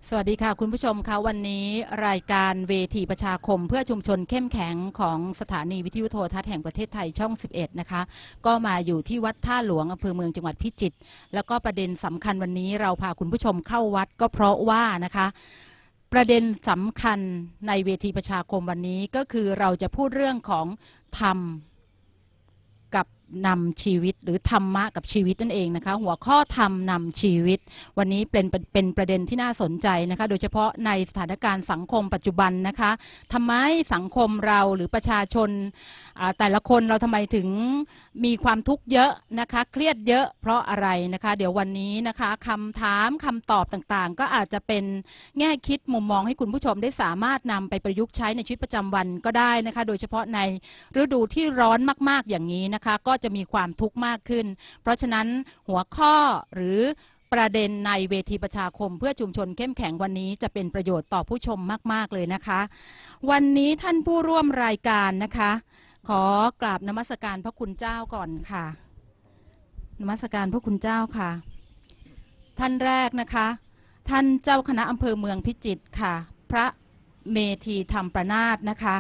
สวัสดีค่ะคุณผู้ชมคะวันนี้รายการเวทีประชาคมเพื่อชุมชนเข้มแข็งของสถานีวิทยุโทรทัศน์แห่งประเทศไทยช่อง11นะคะก็มาอยู่ที่วัดท่าหลวงอำเภอเมืองจังหวัดพิจิตรแล้วก็ประเด็นสำคัญวันนี้เราพาคุณผู้ชมเข้าวัดก็เพราะว่านะคะประเด็นสำคัญในเวทีประชาคมวันนี้ก็คือเราจะพูดเรื่องของธรรมกับนำชีวิตหรือธรรมะกับชีวิตนั่นเองนะคะหัวข้อธรรมนำชีวิตวันนี้เป็นประเด็นที่น่าสนใจนะคะโดยเฉพาะในสถานการณ์สังคมปัจจุบันนะคะทำไมสังคมเราหรือประชาชนแต่ละคนเราทำไมถึงมีความทุกข์เยอะนะคะเครียดเยอะเพราะอะไรนะคะเดี๋ยววันนี้นะคะคำถามคำตอบต่างๆก็อาจจะเป็นแง่คิดมุมมองให้คุณผู้ชมได้สามารถนำไปประยุกต์ใช้ในชีวิตประจำวันก็ได้นะคะโดยเฉพาะในฤดูที่ร้อนมากๆอย่างนี้นะคะก็จะมีความทุกข์มากขึ้นเพราะฉะนั้นหัวข้อหรือประเด็นในเวทีประชาคมเพื่อชุมชนเข้มแข็งวันนี้จะเป็นประโยชน์ต่อผู้ชมมากๆเลยนะคะวันนี้ท่านผู้ร่วมรายการนะคะขอกราบนมัสการพระคุณเจ้าก่อนค่ะนมัสการพระคุณเจ้าค่ะท่านแรกนะคะท่านเจ้าคณะอำเภอเมืองพิจิตรค่ะพระเมธีธรรมประนาถนะคะ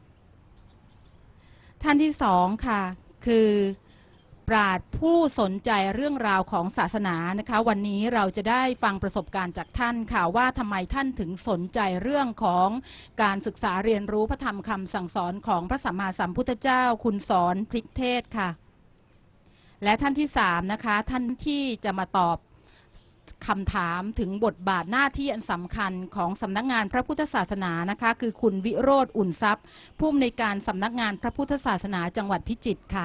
ท่านที่สองค่ะคือปราชญ์ผู้สนใจเรื่องราวของศาสนานะคะวันนี้เราจะได้ฟังประสบการณ์จากท่านค่ะว่าทำไมท่านถึงสนใจเรื่องของการศึกษาเรียนรู้พระธรรมคำสั่งสอนของพระสัมมาสัมพุทธเจ้าคุณสอนพริกเทศค่ะและท่านที่สามนะคะท่านที่จะมาตอบคำถามถึงบทบาทหน้าที่อันสำคัญของสำนักงานพระพุทธศาสนานะคะคือคุณวิโรจน์อุ่นทรัพย์ผู้อำนวยการสำนักงานพระพุทธศาสนาจังหวัดพิจิตรค่ะ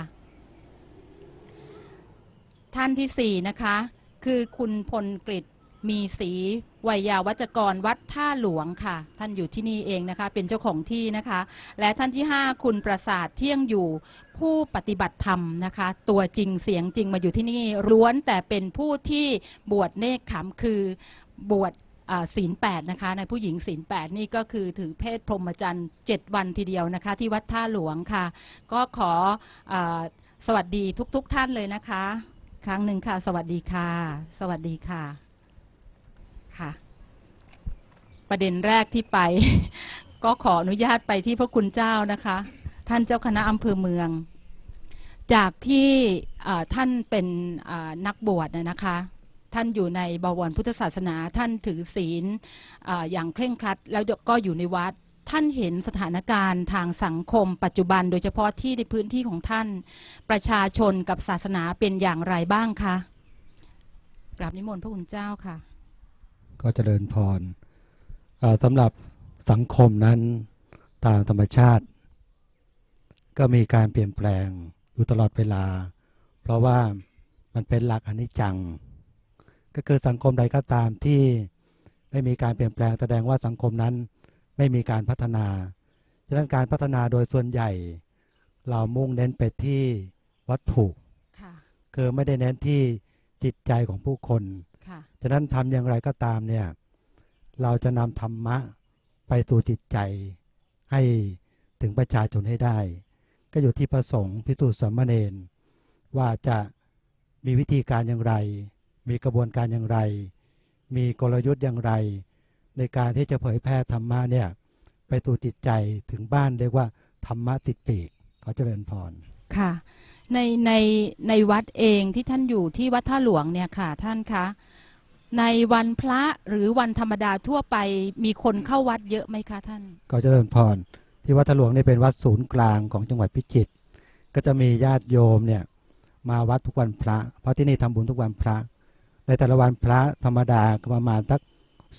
ท่านที่สี่นะคะคือคุณพลกฤษมีศรีวัยาวัจกรวัดท่าหลวงค่ะท่านอยู่ที่นี่เองนะคะเป็นเจ้าของที่นะคะและท่านที่ห้าคุณประสาทเที่ยงอยู่ผู้ปฏิบัติธรรมนะคะตัวจริงเสียงจริงมาอยู่ที่นี่ล้วนแต่เป็นผู้ที่บวชเนกขัมคือบวชศีล8นะคะในผู้หญิงศีล8นี่ก็คือถือเพศพรหมจรรย์7วันทีเดียวนะคะที่วัดท่าหลวงค่ะก็ขอสวัสดีทุกท่านเลยนะคะครั้งหนึ่งค่ะสวัสดีค่ะสวัสดีค่ะค่ะประเด็นแรกที่ไป ก็ขออนุญาตไปที่พระคุณเจ้านะคะท่านเจ้าคณะอำเภอเมืองจากที่ท่านเป็นนักบวชนะคะท่านอยู่ในบวรพุทธศาสนาท่านถือศีลอย่างเคร่งครัดแล้วก็อยู่ในวัดท่านเห็นสถานการณ์ทางสังคมปัจจุบันโดยเฉพาะที่ในพื้นที่ของท่านประชาชนกับศาสนาเป็นอย่างไรบ้างคะกราบนิมนต์พระคุณเจ้าค่ะก็เจริญพรสำหรับสังคมนั้นตามธรรมชาติก็มีการเปลี่ยนแปลงอยู่ตลอดเวลาเพราะว่ามันเป็นหลักอนิจจังก็คือสังคมใดก็ตามที่ไม่มีการเปลี่ยนแปลงแสดงว่าสังคมนั้นไม่มีการพัฒนาฉะนั้นการพัฒนาโดยส่วนใหญ่เรามุ่งเน้นไปที่วัตถุคือไม่ได้เน้นที่จิตใจของผู้คนฉะนั้นทำอย่างไรก็ตามเนี่ยเราจะนำธรรมะไปสู่จิตใจให้ถึงประชาชนให้ได้ก็อยู่ที่พระสงฆ์ภิกษุสามเณรว่าจะมีวิธีการอย่างไรมีกระบวนการอย่างไรมีกลยุทธ์อย่างไรในการที่จะเผยแพร่ธรรมะเนี่ยไปสู่จิตใจถึงบ้านเรียกว่าธรรมะติดปีกขอเจริญพรค่ะในวัดเองที่ท่านอยู่ที่วัดท่าหลวงเนี่ยค่ะท่านคะในวันพระหรือวันธรรมดาทั่วไปมีคนเข้าวัดเยอะไหมคะท่านก็เจริญพรที่วัดท่าหลวงนี่เป็นวัดศูนย์กลางของจังหวัดพิจิตรก็จะมีญาติโยมเนี่ยมาวัดทุกวันพระเพราะที่นี่ทำบุญทุกวันพระในแต่ละวันพระธรรมดาก็ประมาณสัก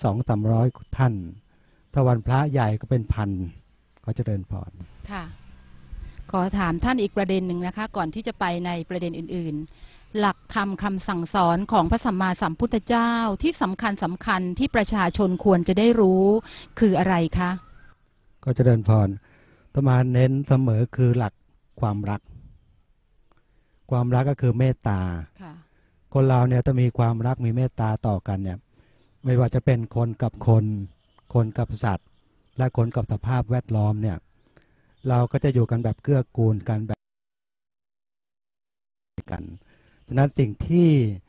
200-300ท่านถ้าวันพระใหญ่ก็เป็นพันเขาจะเดินพรค่ะขอถามท่านอีกประเด็นหนึ่งนะคะก่อนที่จะไปในประเด็นอื่นๆหลักธรรมคำสั่งสอนของพระสัมมาสัมพุทธเจ้าที่สำคัญที่ประชาชนควรจะได้รู้คืออะไรคะก็จะเดินพรอาตมาเน้นเสมอคือหลักความรักก็คือเมตตาคนเราเนี่ยต้องมีความรักมีเมตตาต่อกันเนี่ยไม่ว่าจะเป็นคนกับคนกับสัตว์และคนกับสภาพแวดล้อมเนี่ยเราก็จะอยู่กันแบบเกื้อกูลกันแบบกันฉะนั้นสิ่งที่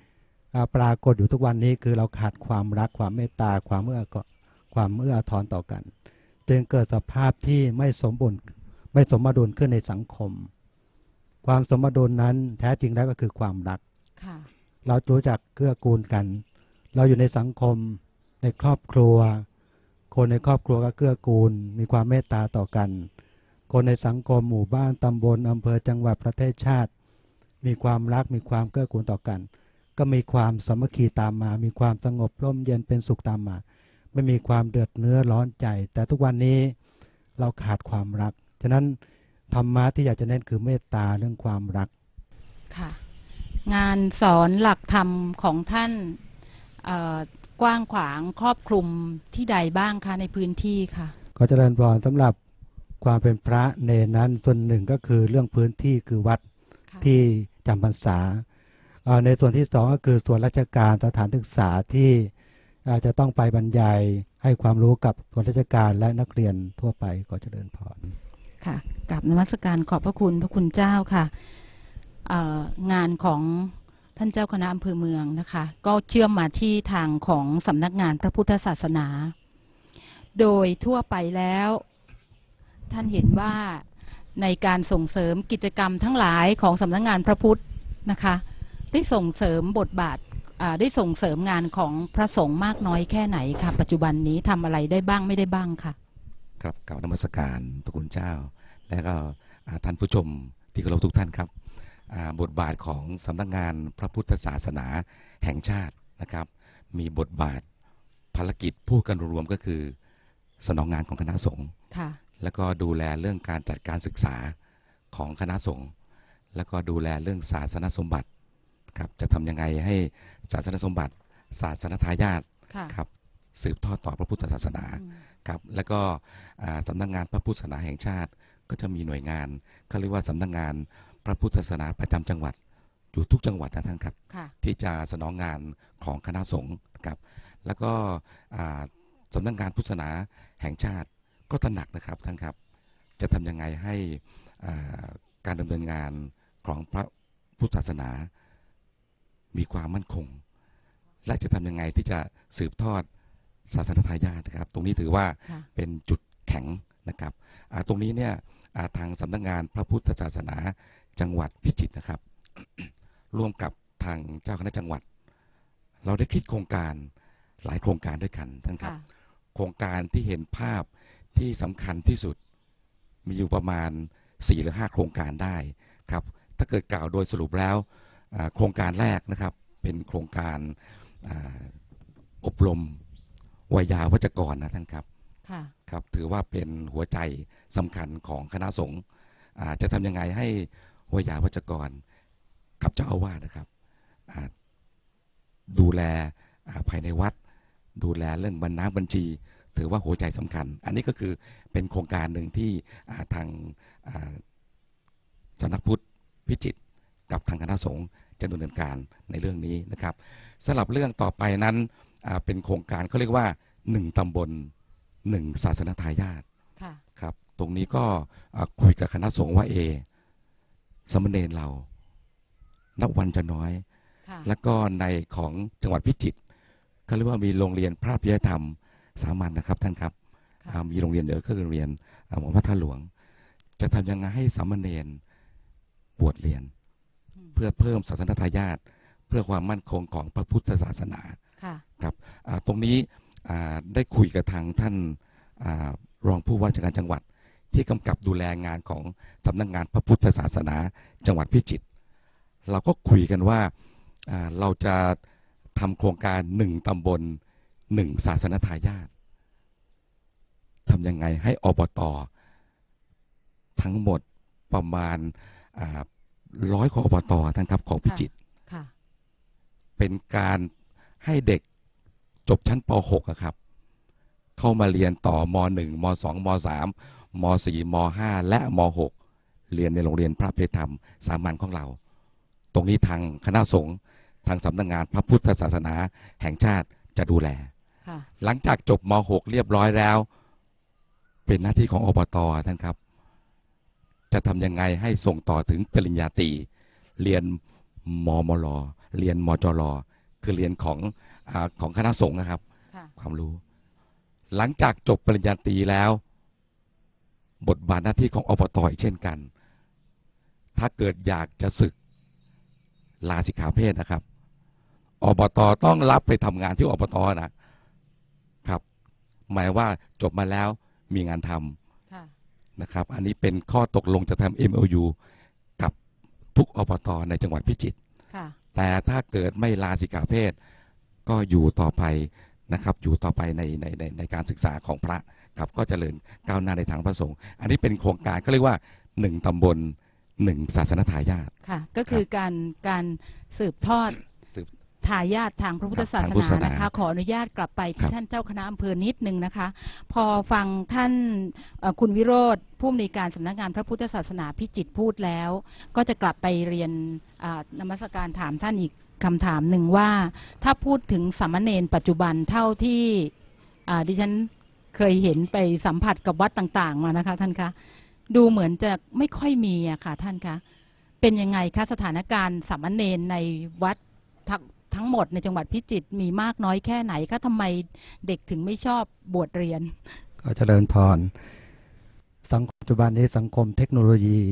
ปรากฏอยู่ทุกวันนี้คือเราขาดความรักความเมตตาความเอื้ออาทรต่อกันจึงเกิดสภาพที่ไม่สมดุลขึ้นในสังคมความสมดุลนั้นแท้จริงแล้วก็คือความรักเรารู้จักเกื้อกูลกันเราอยู่ในสังคมในครอบครัวคนในครอบครัวก็เกื้อกูลมีความเมตตาต่อกันคนในสังคมหมู่บ้านตำบลอำเภอจังหวัดประเทศชาติมีความรักมีความเกื้อกูลต่อกันก็มีความสามัคคีตามมามีความสงบร่มเย็นเป็นสุขตามมาไม่มีความเดือดเนื้อร้อนใจแต่ทุกวันนี้เราขาดความรักฉะนั้นธรรมะที่อยากจะเน้นคือเมตตาเรื่องความรักค่ะงานสอนหลักธรรมของท่านกว้างขวางครอบคลุมที่ใดบ้างคะในพื้นที่ค่ะก็เจริญพรสำหรับความเป็นพระเนรนั้นส่วนหนึ่งก็คือเรื่องพื้นที่คือวัดที่จำพรรษาในส่วนที่สองก็คือส่วนราชการสถานศึกษาที่จะต้องไปบรรยายให้ความรู้กับส่วนราชการและนักเรียนทั่วไปก็เจริญพรค่ะกราบนมัสการขอบพระคุณเจ้าค่ะงานของท่านเจ้าคณะอำเภอเมืองนะคะก็เชื่อมมาที่ทางของสำนักงานพระพุทธศาสนาโดยทั่วไปแล้วท่านเห็นว่าในการส่งเสริมกิจกรรมทั้งหลายของสำนักงานพระพุทธนะคะได้ส่งเสริมบทบาทได้ส่งเสริมงานของพระสงฆ์มากน้อยแค่ไหนคะปัจจุบันนี้ทำอะไรได้บ้างไม่ได้บ้างค่ะครับกราบนมัสการพระคุณเจ้าและก็ท่านผู้ชมที่เคารพทุกท่านครับบทบาทของสำนักงานพระพุทธศาสนาแห่งชาตินะครับมีบทบาทภารกิจพูดกันรวมก็คือสนองงานของคณะสงฆ์แล้วก็ดูแลเรื่องการจัดการศึกษาของคณะสงฆ์แล้วก็ดูแลเรื่องศาสนสมบัติครับจะทำยังไงให้ศาสนสมบัติศาสนทายาทครับสืบทอดต่อพระพุทธศาสนาครับแล้วก็สำนักงานพระพุทธศาสนาแห่งชาติก็จะมีหน่วยงานเขาเรียกว่าสำนักงานพระพุทธศาสนาประจำจังหวัดอยู่ทุกจังหวัดนะท่านครับที่จะสนองงานของคณะสงฆ์ครับแล้วก็สำนักงานพุทธศาสนาแห่งชาติก็ตระหนักนะครับท่านครับจะทำยังไงให้การดำเนินงานของพระพุทธศาสนามีความมั่นคงและจะทำยังไงที่จะสืบทอดศาสนทายาทนะครับตรงนี้ถือว่าเป็นจุดแข็งนะครับตรงนี้เนี่ยทางสำนักงานพระพุทธศาสนาจังหวัดพิจิตรนะครับ ร่วมกับทางเจ้าคณะจังหวัดเราได้คิดโครงการหลายโครงการด้วยกันท่านครับโครงการที่เห็นภาพที่สำคัญที่สุดมีอยู่ประมาณ4 หรือ 5โครงการได้ครับถ้าเกิดกล่าวโดยสรุปแล้วโครงการแรกนะครับเป็นโครงการอบรมวัยยาวัจกรนะท่านครับครับถือว่าเป็นหัวใจสำคัญของคณะสงฆ์จะทำยังไงให้วัยยาวัจกรกับเจ้าอาวาสนะครับดูแลภายในวัดดูแลเรื่องบัญชีถือว่าหัวใจสำคัญอันนี้ก็คือเป็นโครงการหนึ่งที่ทางสำนักพุทธพิจิตรกับทางคณะสงฆ์จะดำเนินการในเรื่องนี้นะครับสำหรับเรื่องต่อไปนั้นเป็นโครงการเขาเรียกว่า1ตำบล1ศาสนทายาทครับตรงนี้ก็คุยกับคณะสงฆ์ว่าสมณเณรเรานับวันจะน้อยแล้วก็ในของจังหวัดพิจิตรเขาเรียกว่ามีโรงเรียนพระพิยธรรมสามัญนะครับท่านครับมีโรงเรียนเดียวก็คือโรงเรียนหลวงพ่อท่าหลวงจะทำยังไงให้สามเณรบวชเรียนเพื่อเพิ่มศาสนทายาทเพื่อความมั่นคงของพระพุทธศาสนาครับตรงนี้ได้คุยกับทางท่านรองผู้ว่าราชการจังหวัดที่กำกับดูแลงานของสำนักงานพระพุทธศาสนาจังหวัดพิจิตรเราก็คุยกันว่าเราจะทำโครงการ1ตำบล1ศาสนทายาททำยังไงให้อบต.ทั้งหมดประมาณ100 กว่าอบต.ท่านครับของพิจิตรเป็นการให้เด็กจบชั้นป .6 ครับเข้ามาเรียนต่อม .1 ม .2 ม .3 ม .4 ม .5 และม .6 เรียนในโรงเรียนพระพิยธรรมสามัญของเราตรงนี้ทางคณะสงฆ์ทางสำนักงานพระพุทธศาสนาแห่งชาติจะดูแลหลังจากจบม .6 เรียบร้อยแล้วเป็นหน้าที่ของอบต.ท่านครับจะทำยังไงให้ส่งต่อถึงปริญญาตรีเรียนมมลเรียนมจรคือเรียนของคณะสงฆ์นะครับค่ะความรู้ หลังจากจบปริญญาตรีแล้ว บทบาทหน้าที่ของอบต.อีกเช่นกัน ถ้าเกิดอยากจะศึกลาสิกขาเพศนะครับอบต.ต้องรับไปทำงานที่อบต.นะครับหมายว่าจบมาแล้วมีงานทำนะครับอันนี้เป็นข้อตกลงจะทำ MOU กับทุกอบต.ในจังหวัดพิจิตรแต่ถ้าเกิดไม่ลาสิกขาเพศก็อยู่ต่อไปนะครับอยู่ต่อไปในการศึกษาของพระครับก็เจริญก้าวหน้าในทางพระสงฆ์อันนี้เป็นโครงการเขาเรียกว่า1 ตำบล 1 ศาสนทายาทค่ะก็คือการสืบทอดทายาททางพระพุทธศาสนานะคะขออนุญาตกลับไปที่ท่านเจ้าคณะอำเภอนิดนึงนะคะพอฟังท่านคุณวิโรธผู้อำนวยการสำนักงานพระพุทธศาสนาพิจิตรพูดแล้วก็จะกลับไปเรียนนมัสการถามท่านอีกคำถามหนึ่งว่าถ้าพูดถึงสามเณรปัจจุบันเท่าที่ดิฉันเคยเห็นไปสัมผัสกับวัดต่างๆมานะคะท่านคะดูเหมือนจะไม่ค่อยมีอะค่ะท่านคะเป็นยังไงคะสถานการณ์สามเณรในวัดทั้งหมดในจังหวัดพิจิตรมีมากน้อยแค่ไหนคะทำไมเด็กถึงไม่ชอบบวชเรียนก็เจริญพรสังคมปัจจุบันนี้สังคมเทคโนโลยี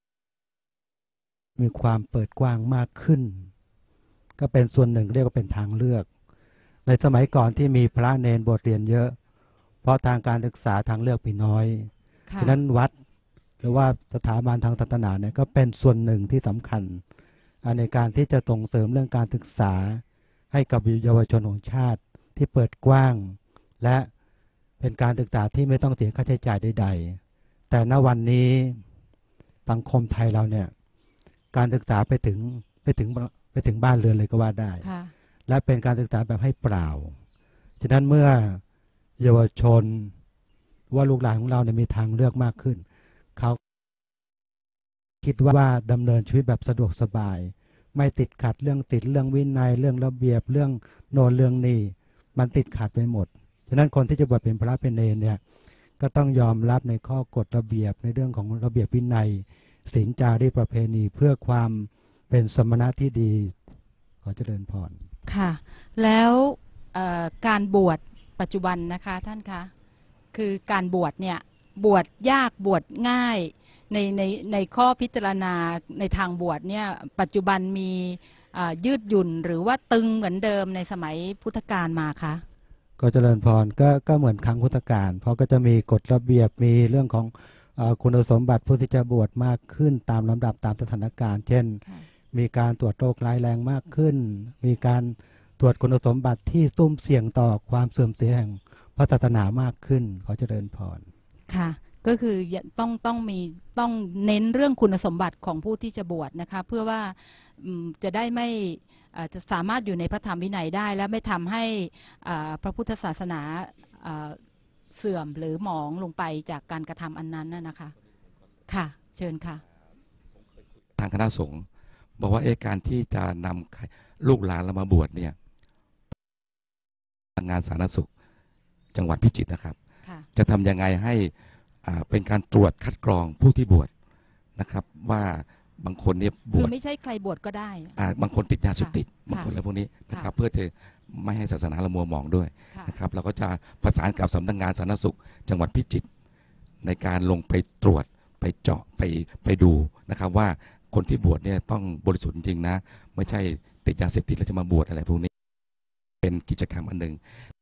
มีความเปิดกว้างมากขึ้นก็เป็นส่วนหนึ่งเรียกว่าเป็นทางเลือกในสมัยก่อนที่มีพระเนนบวชเรียนเยอะเพราะทางการศึกษาทางเลือกมีน้อยฉะนั้นวัดหรือว่าสถาบันทางศาสนาเนี่ยก็เป็นส่วนหนึ่งที่สำคัญในการที่จะส่งเสริมเรื่องการศึกษาให้กับเยาวชนของชาติที่เปิดกว้างและเป็นการศึกษาที่ไม่ต้องเสียค่าใช้จ่ายใดๆแต่ณวันนี้สังคมไทยเราเนี่ยการศึกษาไปถึงบ้านเรือนเลยก็ว่าได้และเป็นการศึกษาแบบให้เปล่าฉะนั้นเมื่อเยาวชนว่าลูกหลานของเราเนี่ยมีทางเลือกมากขึ้นเขาคิดว่าดำเนินชีวิตแบบสะดวกสบายไม่ติดขัดเรื่องวินัยเรื่องระเบียบเรื่องโน่นเรื่องนี้มันติดขัดไปหมดฉะนั้นคนที่จะบวชเป็นพระเป็นเณรเนี่ยก็ต้องยอมรับในข้อกฎระเบียบในเรื่องของระเบียบวินัยศีลจารีตประเพณีเพื่อความเป็นสมณะที่ดีขอเจริญพรค่ะแล้วการบวชปัจจุบันนะคะท่านคะคือการบวชเนี่ยบวชยากบวชง่ายในข้อพิจารณาในทางบวชเนี่ยปัจจุบันมียืดหยุ่นหรือว่าตึงเหมือนเดิมในสมัยพุทธกาลมาคะก็เจริญพรก็เหมือนครั้งพุทธกาลเพราะก็จะมีกฎระเบียบมีเรื่องของคุณสมบัติผู้ที่จะบวชมากขึ้นตามลำดับตามสถานการณ์เช่นมีการตรวจโรคร้ายแรงมากขึ้นมีการตรวจคุณสมบัติที่ซุ่มเสี่ยงต่อความเสื่อมเสียแห่งพระศาสนามากขึ้นขอเจริญพรค่ะก็คือต้องเน้นเรื่องคุณสมบัติของผู้ที่จะบวชนะคะเพื่อว่าจะได้ไม่จะสามารถอยู่ในพระธรรมวินัยได้และไม่ทำให้พระพุทธศาสนาเสื่อมหรือหมองลงไปจากการกระทำอันนั้นนะคะค่ะเชิญค่ะทางคณะสงฆ์บอกว่าการที่จะนำลูกหลานเรามาบวชเนี่ยงานสาธารณสุขจังหวัดพิจิตรนะครับจะทำยังไงให้เป็นการตรวจคัดกรองผู้ที่บวชนะครับว่าบางคนเนี่ยบวชคือไม่ใช่ใครบวชก็ได้บางคนติดยาเสพติดบางคนอะไรพวกนี้นะครับเพื่อจะไม่ให้ศาสนาละมัวหมองด้วยนะครับเราก็จะประสานกับสำนักงานสาธารณสุขจังหวัดพิจิตรในการลงไปตรวจไปเจาะไปดูนะครับว่าคนที่บวชเนี่ยต้องบริสุทธิ์จริงๆนะไม่ใช่ติดยาเสพติดแล้วจะมาบวชอะไรพวกนี้เป็นกิจกรรมอันหนึ่ง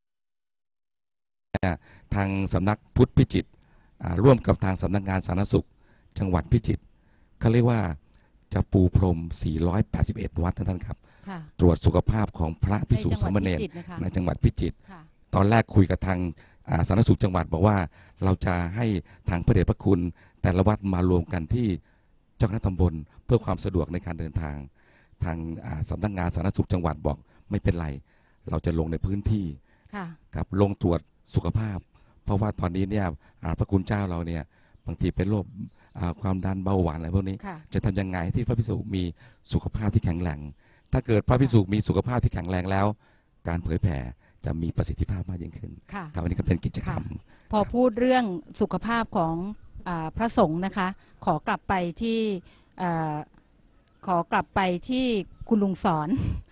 ทางสำนักพุทธพิจิตรร่วมกับทางสำนักงานสาธารณสุขจังหวัดพิจิตรเขาเรียกว่าจะปูพรม481วัดนะท่านครับตรวจสุขภาพของพระภิกษุสามเณรในจังหวัดพิจิตรตอนแรกคุยกับทางสาธารณสุขจังหวัดบอกว่าเราจะให้ทางพระเดชพระคุณแต่ละวัดมารวมกันที่เจ้าคณะตำบลเพื่อความสะดวกในการเดินทางทางสำนักงานสาธารณสุขจังหวัดบอกไม่เป็นไรเราจะลงในพื้นที่กับลงตรวจสุขภาพเพราะว่าตอนนี้เนี่ยพระคุณเจ้าเราเนี่ยบางทีเป็นโรคความดันเบาหวานอะไรพวกนี้จะทำยังไงที่พระภิกษุมีสุขภาพที่แข็งแรงถ้าเกิดพระภิกษุมีสุขภาพที่แข็งแรงแล้วการเผยแผ่จะมีประสิทธิภาพมากยิ่งขึ้นครับวันนี้ก็เป็นกิจกรรมพอพูดเรื่องสุขภาพของพระสงฆ์นะคะขอกลับไปที่คุณลุงสอน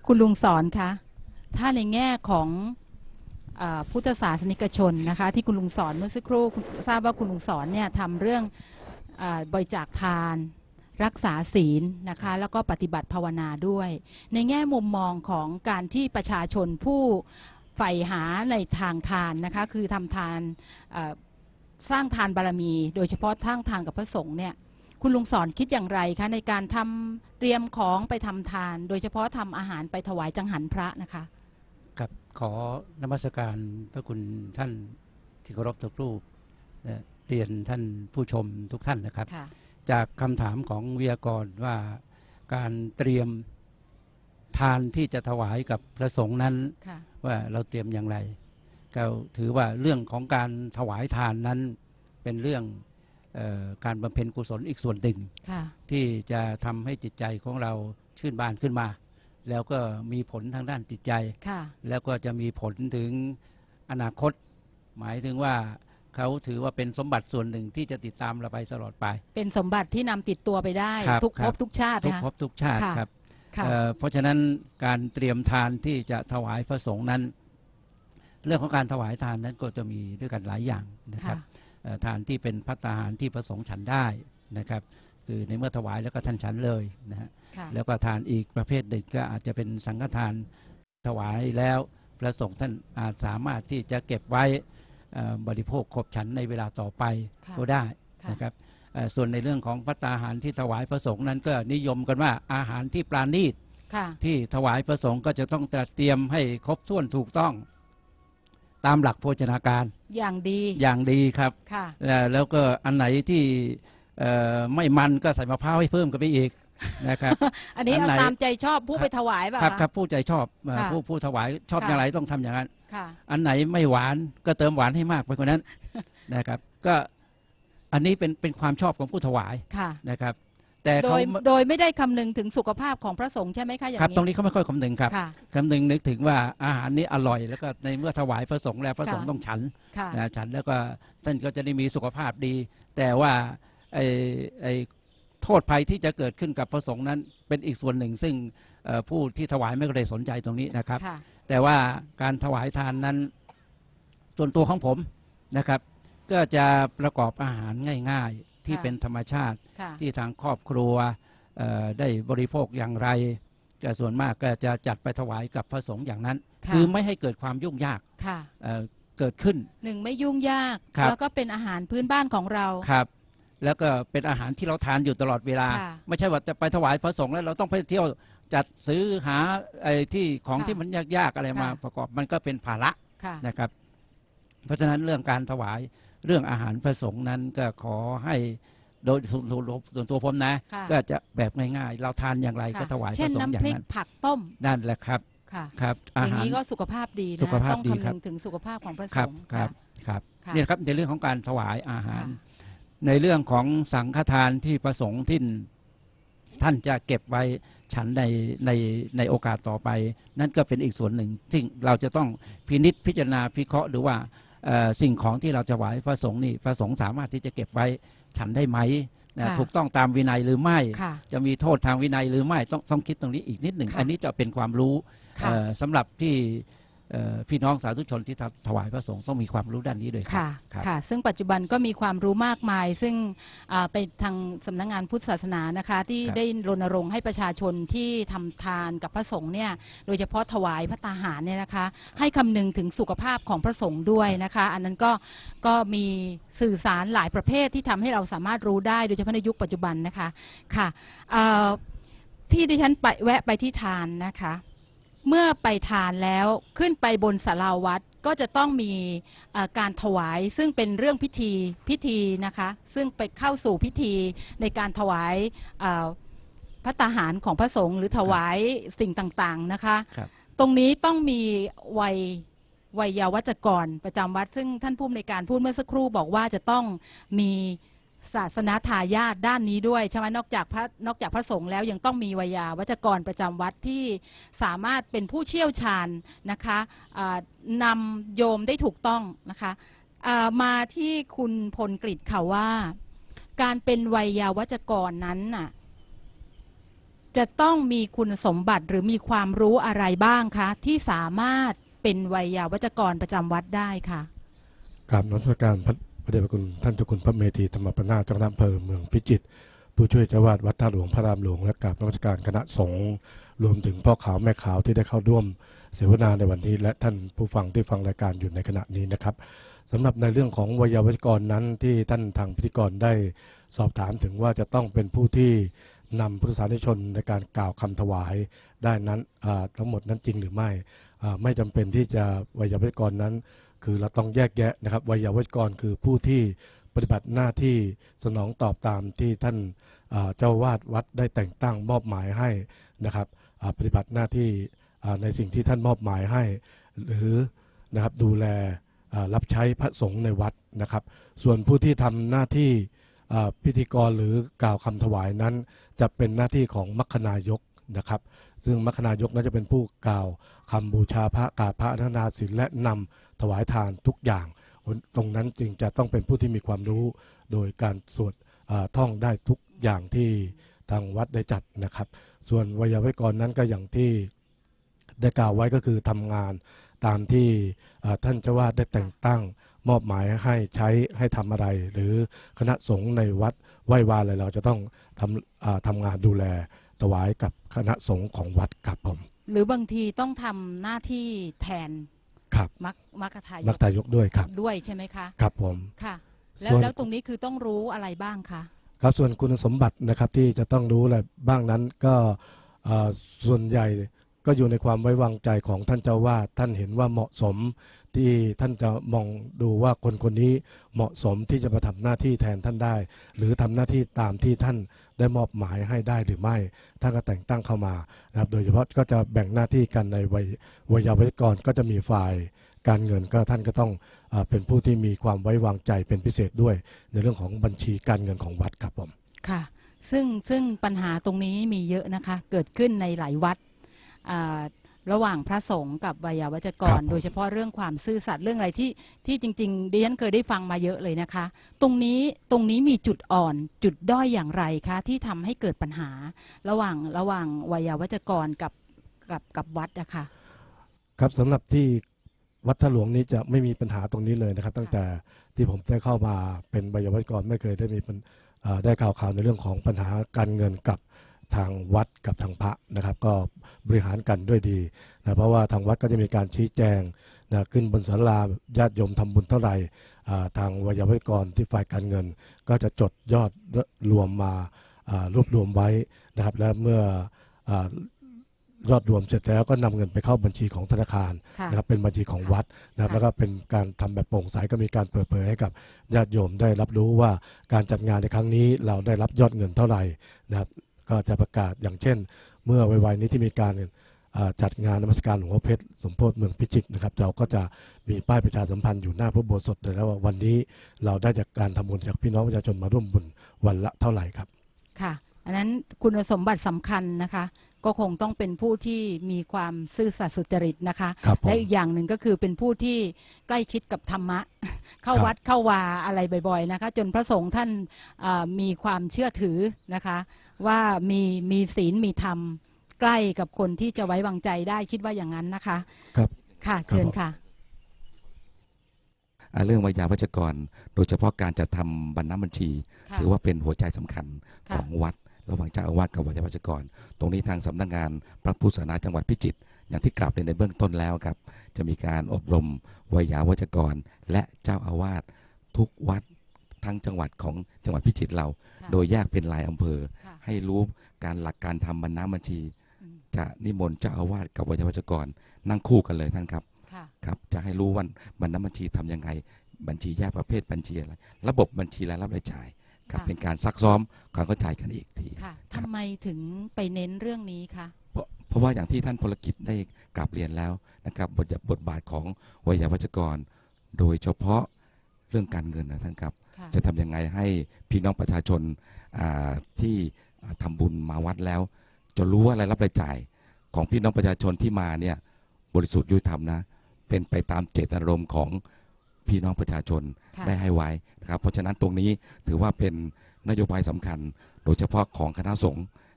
คุณลุงสอนคะถ้าในแง่ของพุทธศาสนิกชนนะคะที่คุณลุงสอนเมื่อสักครู่ทราบว่าคุณลุงสอนเนี่ยทำเรื่องบริจาคทานรักษาศีลนะคะแล้วก็ปฏิบัติภาวนาด้วยในแง่มุมมองของการที่ประชาชนผู้ใฝ่หาในทางทานนะคะคือทำทานสร้างทานบารมีโดยเฉพาะสร้างทานกับพระสงฆ์เนี่ยคุณลุงสอนคิดอย่างไรคะในการทำเตรียมของไปทำทานโดยเฉพาะทำอาหารไปถวายจังหันพระนะคะครับขอนมัสการพระคุณท่านที่เคารพทุกรูปเรียนท่านผู้ชมทุกท่านนะครับจากคำถามของวิทยากรว่าการเตรียมทานที่จะถวายกับพระสงฆ์นั้นว่าเราเตรียมอย่างไรก็ถือว่าเรื่องของการถวายทานนั้นเป็นเรื่องการบำเพ็ญกุศลอีกส่วนหนึ่งที่จะทำให้จิตใจของเราชื่นบานขึ้นมาแล้วก็มีผลทางด้านจิตใจแล้วก็จะมีผลถึงอนาคตหมายถึงว่าเขาถือว่าเป็นสมบัติส่วนหนึ่งที่จะติดตามเราไปตลอดไปเป็นสมบัติที่นำติดตัวไปได้ทุกภพทุกชาติทุกภพทุกชาติครับเพราะฉะนั้นการเตรียมทานที่จะถวายพระสงฆ์นั้นเรื่องของการถวายทานนั้นก็จะมีด้วยกันหลายอย่างนะครับทานที่เป็นภัตตาหารที่พระสงฆ์ฉันได้นะครับคือในเมื่อถวายแล้วก็ท่านฉันเลยนะฮะแล้วก็ทานอีกประเภทหนึ่งก็อาจจะเป็นสังฆทานถวายแล้วพระสงฆ์ท่านอาจสามารถที่จะเก็บไว้บริโภคขบฉันในเวลาต่อไปก็ได้นะครับส่วนในเรื่องของภัตตาหารที่ถวายพระสงฆ์นั้นก็นิยมกันว่าอาหารที่ปราณีตที่ถวายพระสงฆ์ก็จะต้องเตรียมให้ครบถ้วนถูกต้องตามหลักโภชนาการอย่างดีครับแล้วก็อันไหนที่ไม่มันก็ใส่มะพร้าวให้เพิ่มกันไปอีกนะครับอันนี้เอาตามใจชอบผู้ไปถวายป่ะครับผู้ใจชอบผู้ถวายชอบอย่างไรต้องทำอย่างนั้นอันไหนไม่หวานก็เติมหวานให้มากไปกว่านั้นนะครับก็อันนี้เป็นความชอบของผู้ถวายนะครับแต่โดยไม่ได้คำนึงถึงสุขภาพของพระสงฆ์ใช่ไหมคะอย่างนี้ครับตรงนี้เขาไม่ค่อยคำนึงครับคำนึงนึกถึงว่าอาหารนี้อร่อยแล้วก็ในเมื่อถวายพระสงฆ์แล้วพระสงฆ์ต้องฉันฉันแล้วก็ท่านก็จะได้มีสุขภาพดีแต่ว่าไอ้โทษภัยที่จะเกิดขึ้นกับพระสงฆ์นั้นเป็นอีกส่วนหนึ่งซึ่งผู้ที่ถวายไม่ได้สนใจตรงนี้นะครับแต่ว่าการถวายทานนั้นส่วนตัวของผมนะครับก็จะประกอบอาหารง่ายๆที่เป็นธรรมชาติที่ทางครอบครัวได้บริโภคอย่างไรก็ส่วนมากก็จะจัดไปถวายกับพระสงฆ์อย่างนั้นคือไม่ให้เกิดความยุ่งยากเกิดขึ้นหนึ่งไม่ยุ่งยากแล้วก็เป็นอาหารพื้นบ้านของเราครับแล้วก็เป็นอาหารที่เราทานอยู่ตลอดเวลาไม่ใช่ว่าจะไปถวายพระสงฆ์แล้วเราต้องไปเที่ยวจัดซื้อหาไอ้ที่ของที่มันยากๆอะไรมาประกอบมันก็เป็นภาระนะครับเพราะฉะนั้นเรื่องการถวายเรื่องอาหารพระสงฆ์นั้นก็ขอให้โดยส่วนตัวผมนะก็จะแบบง่ายๆเราทานอย่างไรก็ถวายพระสงฆ์อย่างนั้นเช่นน้ำพริกผักต้มนั่นแหละครับครับอย่างนี้ก็สุขภาพดีนะต้องคำนึงถึงสุขภาพของพระสงฆ์ครับนี่ครับในเรื่องของการถวายอาหารในเรื่องของสังฆทานที่ประสงค์ที่ท่านจะเก็บไว้ฉันในโอกาสต่อไปนั่นก็เป็นอีกส่วนหนึ่งที่เราจะต้องพินิจพิจารณาพิเคราะห์ดูว่าสิ่งของที่เราจะถวายพระสงฆ์นี่พระสงฆ์สามารถที่จะเก็บไว้ฉันได้ไหมถูกต้องตามวินัยหรือไม่จะมีโทษทางวินัยหรือไม่ต้องคิดตรงนี้อีกนิดหนึ่งอันนี้จะเป็นความรู้สำหรับที่พี่น้องสาธุชนที่ถวายพระสงฆ์ต้องมีความรู้ด้านนี้ด้วยค่ะซึ่งปัจจุบันก็มีความรู้มากมายซึ่งไปทางสำนักงานพุทธศาสนานะคะที่ได้รณรงค์ให้ประชาชนที่ทำทานกับพระสงฆ์เนี่ยโดยเฉพาะถวายภัตตาหารเนี่ยนะคะให้คำนึงถึงสุขภาพของพระสงฆ์ด้วยนะคะอันนั้นก็มีสื่อสารหลายประเภทที่ทำให้เราสามารถรู้ได้โดยเฉพาะในยุคปัจจุบันนะคะค่ะที่ดิฉันแวะไปที่ทานนะคะเมื่อไปทานแล้วขึ้นไปบนศาลาวัดก็จะต้องมีการถวายซึ่งเป็นเรื่องพิธีนะคะซึ่งไปเข้าสู่พิธีในการถวายภัตตาหารของพระสงฆ์หรือถวายสิ่งต่างๆนะคะตรงนี้ต้องมีวัยวัจกรประจำวัดซึ่งท่านผู้อำนวยการพูดเมื่อสักครู่บอกว่าจะต้องมีศาสนาทายาทด้านนี้ด้วยใช่ไหมนอกจากพระสงฆ์แล้วยังต้องมีวัยวัจกรประจำวัดที่สามารถเป็นผู้เชี่ยวชาญนะคะนำโยมได้ถูกต้องนะคะมาที่คุณพลกฤษค่ะว่าการเป็นวัยวัจกรนั้นน่ะจะต้องมีคุณสมบัติหรือมีความรู้อะไรบ้างคะที่สามารถเป็นไวยาวัจกรประจำวัดได้ค่ะกราบนมัสการพระเดชพระคุณท่านเจ้าคุณพระเมธีธรรมปนาถเจ้าคณะอำเภอเมืองพิจิตรผู้ช่วยเจ้าวาดวัดท่าหลวงพระรามหลวงและกราบนมัสการคณะสงฆ์รวมถึงพ่อขาวแม่ขาวที่ได้เข้าร่วมเสวนาในวันนี้และท่านผู้ฟังที่ฟังรายการอยู่ในขณะนี้นะครับสำหรับในเรื่องของไวยาวัจกรนั้นที่ท่านทางพิธีกรได้สอบถามถึงว่าจะต้องเป็นผู้ที่นำพุทธศาสนิกชนในการกล่าวคำถวายได้นั้นทั้งหมดนั้นจริงหรือไม่จำเป็นที่จะไวยาวัจกรนั้นคือเราต้องแยกแยะนะครับไวยาวัจกรคือผู้ที่ปฏิบัติหน้าที่สนองตอบตามที่ท่านเจ้าวาดวัดได้แต่งตั้งมอบหมายให้นะครับปฏิบัติหน้าที่ในสิ่งที่ท่านมอบหมายให้หรือนะครับดูแลรับใช้พระสงฆ์ในวัดนะครับส่วนผู้ที่ทำหน้าที่พิธีกรหรือกล่าวคำถวายนั้นจะเป็นหน้าที่ของมัคคณายกนะครับซึ่งมัคคณายกนั้นจะเป็นผู้กล่าวคำบูชาพระกราบพระอนุนาศีลและนำถวายทานทุกอย่างตรงนั้นจึงจะต้องเป็นผู้ที่มีความรู้โดยการสวดท่องได้ทุกอย่างที่ทางวัดได้จัดนะครับส่วนไวยาวัจกรนั้นก็อย่างที่ได้กล่าวไว้ก็คือทำงานตามที่ท่านเจ้าวาดได้แต่งตั้งมอบหมายให้ใช้ให้ทำอะไรหรือคณะสงฆ์ในวัดไหว้วาอะไรเราจะต้องทำงานดูแลถวายกับคณะสงฆ์ของวัดครับผมหรือบางทีต้องทำหน้าที่แทนครับมัคคทายกมัคคทายกด้วยครับด้วยใช่ไหมคะครับผมค่ะแล้วตรงนี้คือต้องรู้อะไรบ้างคะครับส่วนคุณสมบัตินะครับที่จะต้องรู้อะไรบ้างนั้นก็ส่วนใหญ่ก็อยู่ในความไว้วางใจของท่านเจ้าวาดท่านเห็นว่าเหมาะสมที่ท่านจะมองดูว่าคนคนนี้เหมาะสมที่จะมาทำหน้าที่แทนท่านได้หรือทำหน้าที่ตามที่ท่านได้มอบหมายให้ได้หรือไม่ท่านก็แต่งตั้งเข้ามานะครับโดยเฉพาะก็จะแบ่งหน้าที่กันในไวยาวัจกรก็จะมีฝ่ายการเงินก็ท่านก็ต้องเป็นผู้ที่มีความไว้วางใจเป็นพิเศษด้วยในเรื่องของบัญชีการเงินของวัดครับผมค่ะซึ่งปัญหาตรงนี้มีเยอะนะคะเกิดขึ้นในหลายวัดระหว่างพระสงฆ์กับไวยาวัจกรโดยเฉพาะเรื่องความซื่อสัตย์เรื่องอะไรที่จริงๆดิฉันเคยได้ฟังมาเยอะเลยนะคะตรงนี้มีจุดอ่อนจุดด้อยอย่างไรคะที่ทำให้เกิดปัญหาระหว่างไวยาวัจกรกับวัดอะค่ะครับสำหรับที่วัดท่าหลวงนี้จะไม่มีปัญหาตรงนี้เลยนะครับตั้งแต่ที่ผมได้เข้ามาเป็นไวยาวัจกรไม่เคยได้ข่าวในเรื่องของปัญหาการเงินกับทางวัดกับทางพระนะครับก็บริหารกันด้วยดีนะเพราะว่าทางวัดก็จะมีการชี้แจงนะขึ้นบนศาลาญาติโยมทำบุญเท่าไหร่ทางไวยาวัจกรที่ฝ่ายการเงินก็จะจดยอดรวมมารวบรวมไว้นะครับและเมื่อยอดรวมเสร็จแล้วก็นำเงินไปเข้าบัญชีของธนาคารนะครับเป็นบัญชีของวัดนะครับแล้วก็เป็นการทำแบบโปร่งใสก็มีการเปิดเผยให้กับญาติโยมได้รับรู้ว่าการจัดงานในครั้งนี้เราได้รับยอดเงินเท่าไหร่นะครับก็จะประกาศอย่างเช่นเมื่อไวๆนี้ที่มีการจัดงานนมัสการหลวงพ่อเพชรสมโพธิเมืองพิจิตรนะครับเราก็จะมีป้ายประชาสัมพันธ์อยู่หน้าพระอุโบสถเลยแล้วว่าวันนี้เราได้จากการทำบุญจากพี่น้องประชาชนมาร่วมบุญวันละเท่าไหร่ครับค่ะอันนั้นคุณสมบัติสำคัญนะคะก็คงต้องเป็นผู้ที่มีความซื่อสัตย์สุจริตนะคะและอีกอย่างหนึ่งก็คือเป็นผู้ที่ใกล้ชิดกับธรรมะเข้าวัดเข้าวาอะไรบ่อยๆนะคะจนพระสงฆ์ท่านมีความเชื่อถือนะคะว่ามีศีลมีธรรมใกล้กับคนที่จะไว้วางใจได้คิดว่าอย่างนั้นนะคะครับค่ะเชิญค่ะเรื่องไวยาวัจกรโดยเฉพาะการจัดทำบรรณบัญชีถือว่าเป็นหัวใจสำคัญของวัดระหว่างเจ้าอาวาสกับไวยาวัจกรตรงนี้ทางสำนักงานพระพุทธศาสนาจังหวัดพิจิตรอย่างที่กล่าวในเบื้องต้นแล้วครับจะมีการอบรมไวยาวัจกรและเจ้าอาวาสทุกวัดทั้งจังหวัดของจังหวัดพิจิตรเราโดยแยกเป็นรายอำเภอให้รู้การหลักการทำบรรณบัญชีจะนิมนต์เจ้าอาวาสกับไวยาวัจกรนั่งคู่กันเลยท่านครับครับจะให้รู้ว่าบรรณบัญชีทำยังไงบัญชีแยกประเภทบัญชีอะไรระบบบัญชีรายรับรายจ่ายครับเป็นการซักซ้อมความเข้าใจกันอีกทีค่ะทำไมถึงไปเน้นเรื่องนี้คะเพราะว่าอย่างที่ท่านพลกิจได้กราบเรียนแล้วนะครับบทบาทของไวยาวัจกรโดยเฉพาะเรื่องการเงินนะท่านครับจะทำยังไงให้พี่น้องประชาชนที่ทำบุญมาวัดแล้วจะรู้ว่ารายรับรายจ่ายของพี่น้องประชาชนที่มาเนี่ยบริสุทธิ์ยุติธรรมนะเป็นไปตามเจตนารมณ์ของพี่น้องประชาชนได้ให้ไว้นะครับเพราะฉะนั้นตรงนี้ถือว่าเป็นนโยบายสำคัญโดยเฉพาะของคณะสงฆ์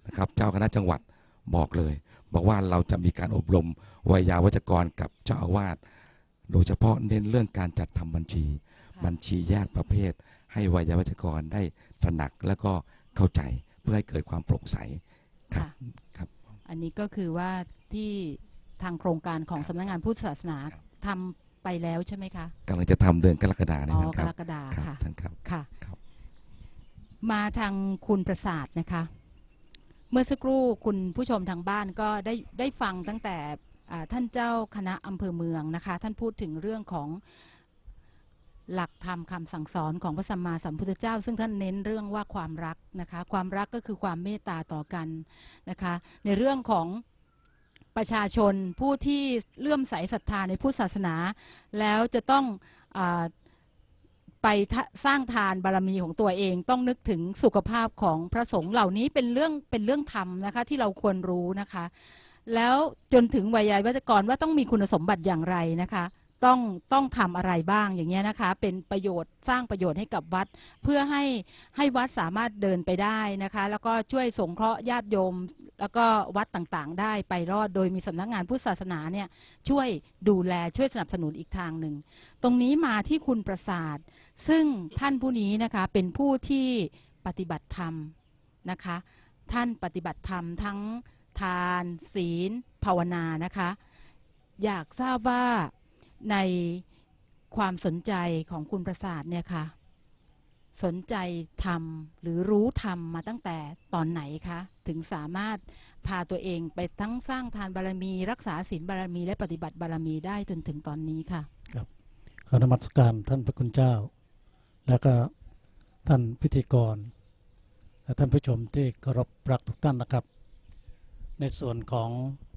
นะครับเจ้าคณะจังหวัดบอกเลยบอกว่าเราจะมีการอบรมไวยาวัจกรกับเจ้าอาวาสโดยเฉพาะเน้นเรื่องการจัดทำบัญชีแยกประเภทให้ไวยาวัจกรได้ตระหนักแล้วก็เข้าใจเพื่อให้เกิดความโปร่งใสครับอันนี้ก็คือว่าที่ทางโครงการของสำนักงานพุทธศาสนาทำไปแล้วใช่ไหมคะกำลังจะทำเดือนกรกฎาคมนี้ครับกรกฎาคมค่ะท่านครับค่ะมาทางคุณประสาทนะคะเมื่อสักครู่คุณผู้ชมทางบ้านก็ได้ฟังตั้งแต่ท่านเจ้าคณะอำเภอเมืองนะคะท่านพูดถึงเรื่องของหลักธรรมคำสั่งสอนของพระสัมมาสัมพุทธเจ้าซึ่งท่านเน้นเรื่องว่าความรักนะคะความรักก็คือความเมตตาต่อกันนะคะในเรื่องของประชาชนผู้ที่เลื่อมใสศรัทธาในพุทธศาสนาแล้วจะต้องไปสร้างทานบารมีของตัวเองต้องนึกถึงสุขภาพของพระสงฆ์เหล่านี้เป็นเรื่องธรรมนะคะที่เราควรรู้นะคะแล้วจนถึงไวยาวัจกรว่าต้องมีคุณสมบัติอย่างไรนะคะต้องทำอะไรบ้างอย่างเงี้ยนะคะเป็นประโยชน์สร้างประโยชน์ให้กับวัดเพื่อให้วัดสามารถเดินไปได้นะคะแล้วก็ช่วยสงเคราะห์ญาติโยมแล้วก็วัดต่างๆได้ไปรอดโดยมีสำนักงานพุทธศาสนาเนี่ยช่วยดูแลช่วยสนับสนุนอีกทางหนึ่งตรงนี้มาที่คุณประสาทซึ่งท่านผู้นี้นะคะเป็นผู้ที่ปฏิบัติธรรมนะคะท่านปฏิบัติธรรมทั้งทานศีลภาวนานะคะอยากทราบว่าในความสนใจของคุณประสาทเนี่ยค่ะสนใจธรรมหรือรู้ธรรมมาตั้งแต่ตอนไหนคะถึงสามารถพาตัวเองไปทั้งสร้างทานบารมีรักษาศีลบารมีและปฏิบัติบารมีได้จนถึงตอนนี้ค่ะครับขอนมัสการท่านพระคุณเจ้าแล้วก็ท่านพิธีกรและท่านผู้ชมที่เคารพรักทุกท่านนะครับในส่วนของ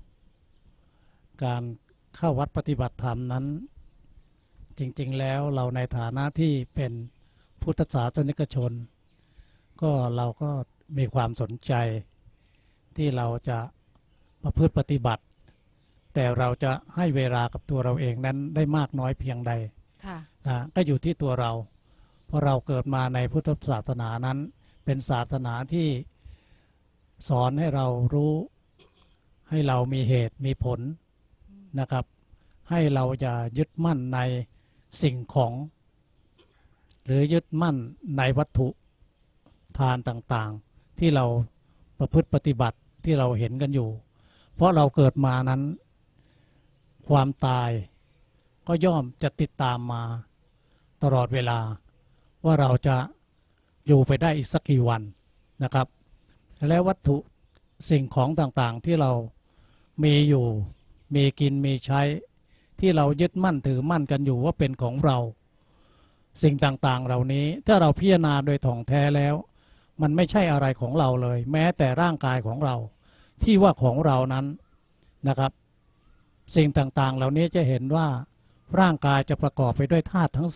การเข้าวัดปฏิบัติธรรมนั้นจริงๆแล้วเราในฐานะที่เป็นพุทธศาสนิกชนก็เราก็มีความสนใจที่เราจะประพฤติปฏิบัติแต่เราจะให้เวลากับตัวเราเองนั้นได้มากน้อยเพียงใดก็อยู่ที่ตัวเราเพราะเราเกิดมาในพุทธศาสนานั้นเป็นศาสนาที่สอนให้เรารู้ให้เรามีเหตุมีผลนะครับให้เราอย่ายึดมั่นในสิ่งของหรือยึดมั่นในวัตถุทานต่างๆที่เราประพฤติปฏิบัติที่เราเห็นกันอยู่เพราะเราเกิดมานั้นความตายก็ย่อมจะติดตามมาตลอดเวลาว่าเราจะอยู่ไปได้อีกสักกี่วันนะครับและวัตถุสิ่งของต่างๆที่เรามีอยู่มีกินมีใช้ที่เรายึดมั่นถือมั่นกันอยู่ว่าเป็นของเราสิ่งต่างๆเหล่านี้ถ้าเราพิจารณาโดยถ่องแท้แล้วมันไม่ใช่อะไรของเราเลยแม้แต่ร่างกายของเราที่ว่าของเรานั้นนะครับสิ่งต่างๆเหล่านี้จะเห็นว่าร่างกายจะประกอบไปด้วยธาตุทั้ง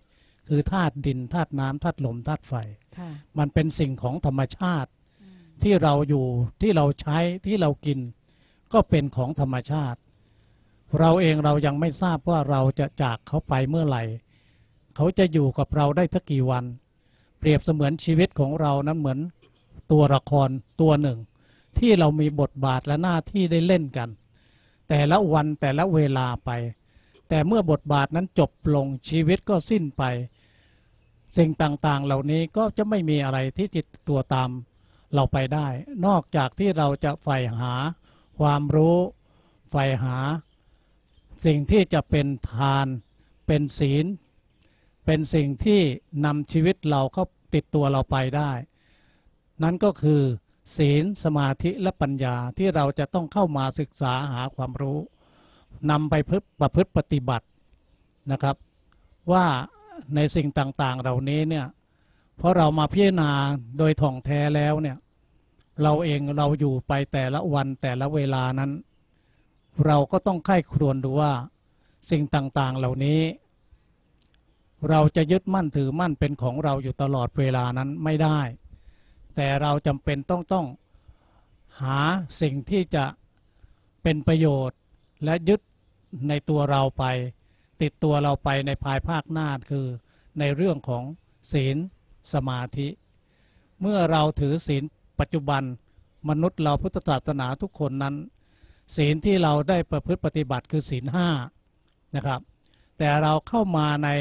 4คือธาตุดินธาตุน้ำธาตุลมธาตุไฟมันเป็นสิ่งของธรรมชาติที่เราอยู่ที่เราใช้ที่เรากินก็เป็นของธรรมชาติเราเองเรายังไม่ทราบว่าเราจะจากเขาไปเมื่อไหร่เขาจะอยู่กับเราได้สักกี่วันเปรียบเสมือนชีวิตของเรานั้นเหมือนตัวละครตัวหนึ่งที่เรามีบทบาทและหน้าที่ได้เล่นกันแต่ละวันแต่ละเวลาไปแต่เมื่อบทบาทนั้นจบลงชีวิตก็สิ้นไปสิ่งต่างๆเหล่านี้ก็จะไม่มีอะไรที่ติดตัวตามเราไปได้นอกจากที่เราจะใฝ่หาความรู้ใฝ่หาสิ่งที่จะเป็นทานเป็นศีลเป็นสิ่งที่นำชีวิตเราเข้าติดตัวเราไปได้นั่นก็คือศีลสมาธิและปัญญาที่เราจะต้องเข้ามาศึกษาหาความรู้นำไปประพฤติปฏิบัตินะครับว่าในสิ่งต่างๆเหล่านี้เนี่ยเพราะเรามาพิจารณาโดยท่องแท้แล้วเนี่ยเราเองเราอยู่ไปแต่ละวันแต่ละเวลานั้นเราก็ต้องใคร่ครวญดูว่าสิ่งต่างๆเหล่านี้เราจะยึดมั่นถือมั่นเป็นของเราอยู่ตลอดเวลานั้นไม่ได้แต่เราจำเป็นต้องหาสิ่งที่จะเป็นประโยชน์และยึดในตัวเราไปติดตัวเราไปในภายภาคหน้าคือในเรื่องของศีลสมาธิเมื่อเราถือศีลปัจจุบันมนุษย์เราพุทธศาสนาทุกคนนั้นศีลที่เราได้ประพฤติปฏิบัติคือศีลห้านะครับแต่เราเข้ามาใน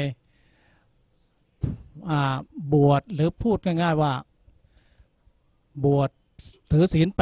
บวชหรือพูดง่ายๆว่าบวชถือศีล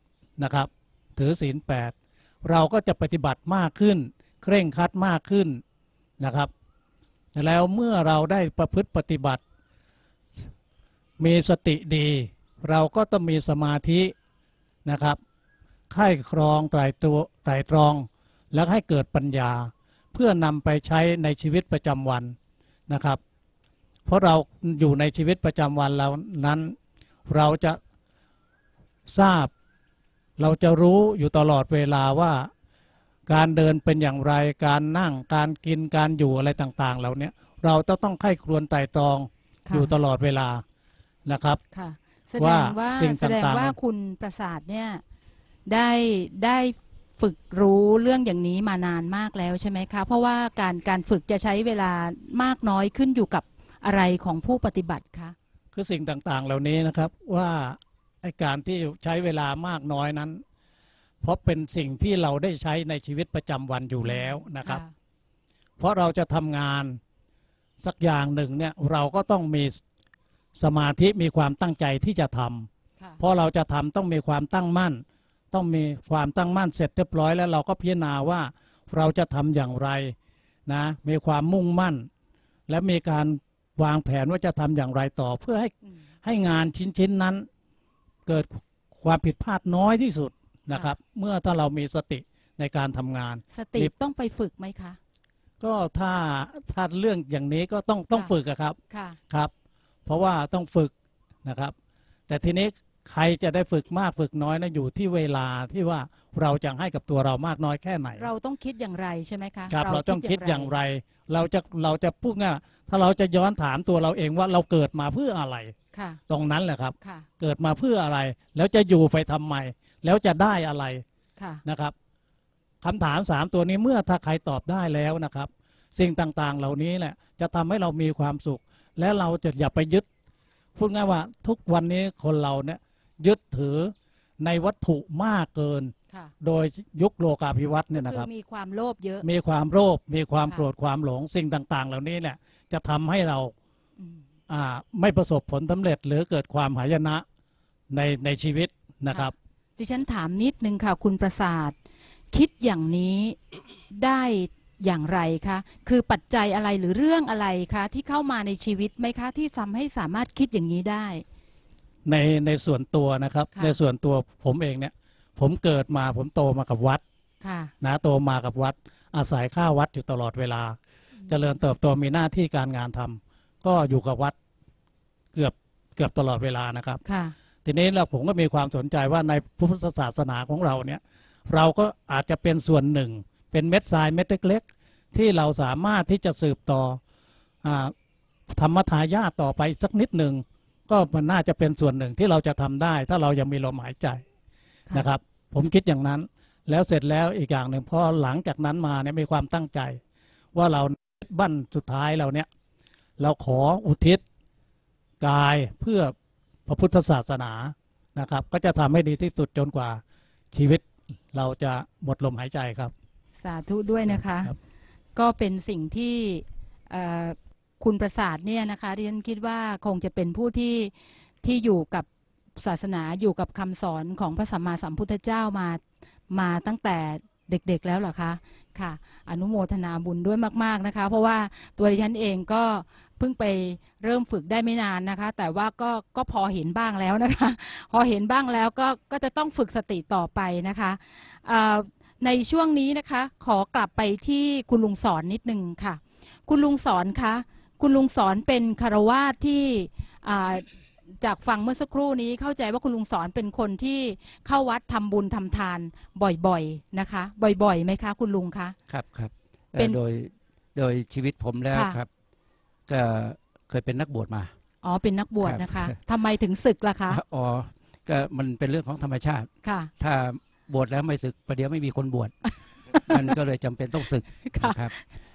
8นะครับถือศีล8เราก็จะปฏิบัติมากขึ้นเคร่งครัดมากขึ้นนะครับแล้วเมื่อเราได้ประพฤติปฏิบัติมีสติดีเราก็ต้องมีสมาธินะครับไข้ครองไตรตรองแล้วให้เกิดปัญญาเพื่อนำไปใช้ในชีวิตประจำวันนะครับเพราะเราอยู่ในชีวิตประจำวันเรานั้นเราจะทราบเราจะรู้อยู่ตลอดเวลาว่าการเดินเป็นอย่างไรการนั่งการกินการอยู่อะไรต่างๆเหล่านี้เราต้องไข้ครวญไตรตรองอยู่ตลอดเวลานะครับแสดงว่าคุณประสาทเนี่ยได้ฝึกรู้เรื่องอย่างนี้มานานมากแล้วใช่ไหมคะเพราะว่าการฝึกจะใช้เวลามากน้อยขึ้นอยู่กับอะไรของผู้ปฏิบัติคะคือสิ่งต่างๆเหล่านี้นะครับว่าการที่ใช้เวลามากน้อยนั้นเพราะเป็นสิ่งที่เราได้ใช้ในชีวิตประจำวันอยู่แล้วนะครับเพราะเราจะทำงานสักอย่างหนึ่งเนี่ยเราก็ต้องมีสมาธิมีความตั้งใจที่จะทำเพราะเราจะทำต้องมีความตั้งมั่นต้องมีความตั้งมั่นเสร็จเรียบร้อยแล้วเราก็พิจารณาว่าเราจะทำอย่างไรนะมีความมุ่งมั่นและมีการวางแผนว่าจะทำอย่างไรต่อเพื่อให้งานชิ้นนั้นเกิดความผิดพลาดน้อยที่สุดนะครับเมื่อถ้าเรามีสติในการทำงานสติต้องไปฝึกไหมคะก็ถ้าเรื่องอย่างนี้ก็ต้องฝึกครับครับเพราะว่าต้องฝึกนะครับแต่ทีนี้ใครจะได้ฝึกมากฝึกน้อยนะอยู่ที่เวลาที่ว่าเราจะให้กับตัวเรามากน้อยแค่ไหนเราต้องคิดอย่างไรใช่ไหมคะครับเราต้องคิดอย่างไรเราจะพูดง่ายถ้าเราจะย้อนถามตัวเราเองว่าเราเกิดมาเพื่ออะไรตรงนั้นแหละครับเกิดมาเพื่ออะไรแล้วจะอยู่ไปทำไมแล้วจะได้อะไรนะครับคำถาม3ตัวนี้เมื่อถ้าใครตอบได้แล้วนะครับสิ่งต่างๆเหล่านี้แหละจะทำให้เรามีความสุขและเราจะอย่าไปยึดพูดง่ายว่าทุกวันนี้คนเราเนี่ยยึดถือในวัตถุมากเกินโดยยุคโลกาภิวัตน์เนี่ยนะครับมีความโลภเยอะมีความโลภมีความโกรธความหลงสิ่งต่างๆเหล่านี้แหละจะทำให้เราไม่ประสบผลสำเร็จหรือเกิดความหายนะในชีวิตนะครับดิฉันถามนิดนึงค่ะคุณประสาทคิดอย่างนี้ได้อย่างไรคะคือปัจจัยอะไรหรือเรื่องอะไรคะที่เข้ามาในชีวิตไหมคะที่ทำให้สามารถคิดอย่างนี้ได้ในส่วนตัวนะครับในส่วนตัวผมเองเนี่ยผมเกิดมาผมโตมากับวัดนะโตมากับวัดอาศัยข้าวัดอยู่ตลอดเวลาเจริญเติบโตมีหน้าที่การงานทำก็อยู่กับวัดเกือบตลอดเวลานะครับทีนี้ผมก็มีความสนใจว่าในพุทธศาสนาของเราเนี่ยเราก็อาจจะเป็นส่วนหนึ่งเป็นเม็ดทรายเม็ดเล็กๆที่เราสามารถที่จะสืบต่อธรรมทายาทต่อไปสักนิดหนึ่งก็มันน่าจะเป็นส่วนหนึ่งที่เราจะทำได้ถ้าเรายังมีลมหายใจนะครับผมคิดอย่างนั้นแล้วเสร็จแล้วอีกอย่างหนึ่งพอหลังจากนั้นมาเนี่ยมีความตั้งใจว่าเราบั้นสุดท้ายเราเนี่ยเราขออุทิศกายเพื่อพระพุทธศาสนานะครับก็จะทำให้ดีที่สุดจนกว่าชีวิตเราจะหมดลมหายใจครับสาธุด้วยนะคะก็เป็นสิ่งที่คุณประสาทเนี่ยนะคะที่ฉันคิดว่าคงจะเป็นผู้ที่อยู่กับศาสนาอยู่กับคำสอนของพระสัมมาสัมพุทธเจ้ามาตั้งแต่เด็กๆแล้วเหรอคะค่ะอนุโมทนาบุญด้วยมากๆนะคะเพราะว่าตัวดิฉันเองก็เพิ่งไปเริ่มฝึกได้ไม่นานนะคะแต่ว่าก็พอเห็นบ้างแล้วนะคะพอเห็นบ้างแล้วก็จะต้องฝึกสติต่อไปนะคะในช่วงนี้นะคะขอกลับไปที่คุณลุงสอนนิดนึงค่ะคุณลุงสอนคะคุณลุงสอนเป็นคฤหัสถ์ที่จากฟังเมื่อสักครู่นี้เข้าใจว่าคุณลุงสอนเป็นคนที่เข้าวัดทำบุญทำทานบ่อยๆนะคะบ่อยๆไหมคะคุณลุงคะครับเป็นโดยชีวิตผมแล้วครับก็เคยเป็นนักบวชมาอ๋อเป็นนักบวชนะคะทำไมถึงศึกล่ะคะอ๋อก็มันเป็นเรื่องของธรรมชาติค่ะถ้าบวชแล้วไม่ศึกประเดี๋ยวไม่มีคนบวชมันก็เลยจำเป็นต้องศึกครับ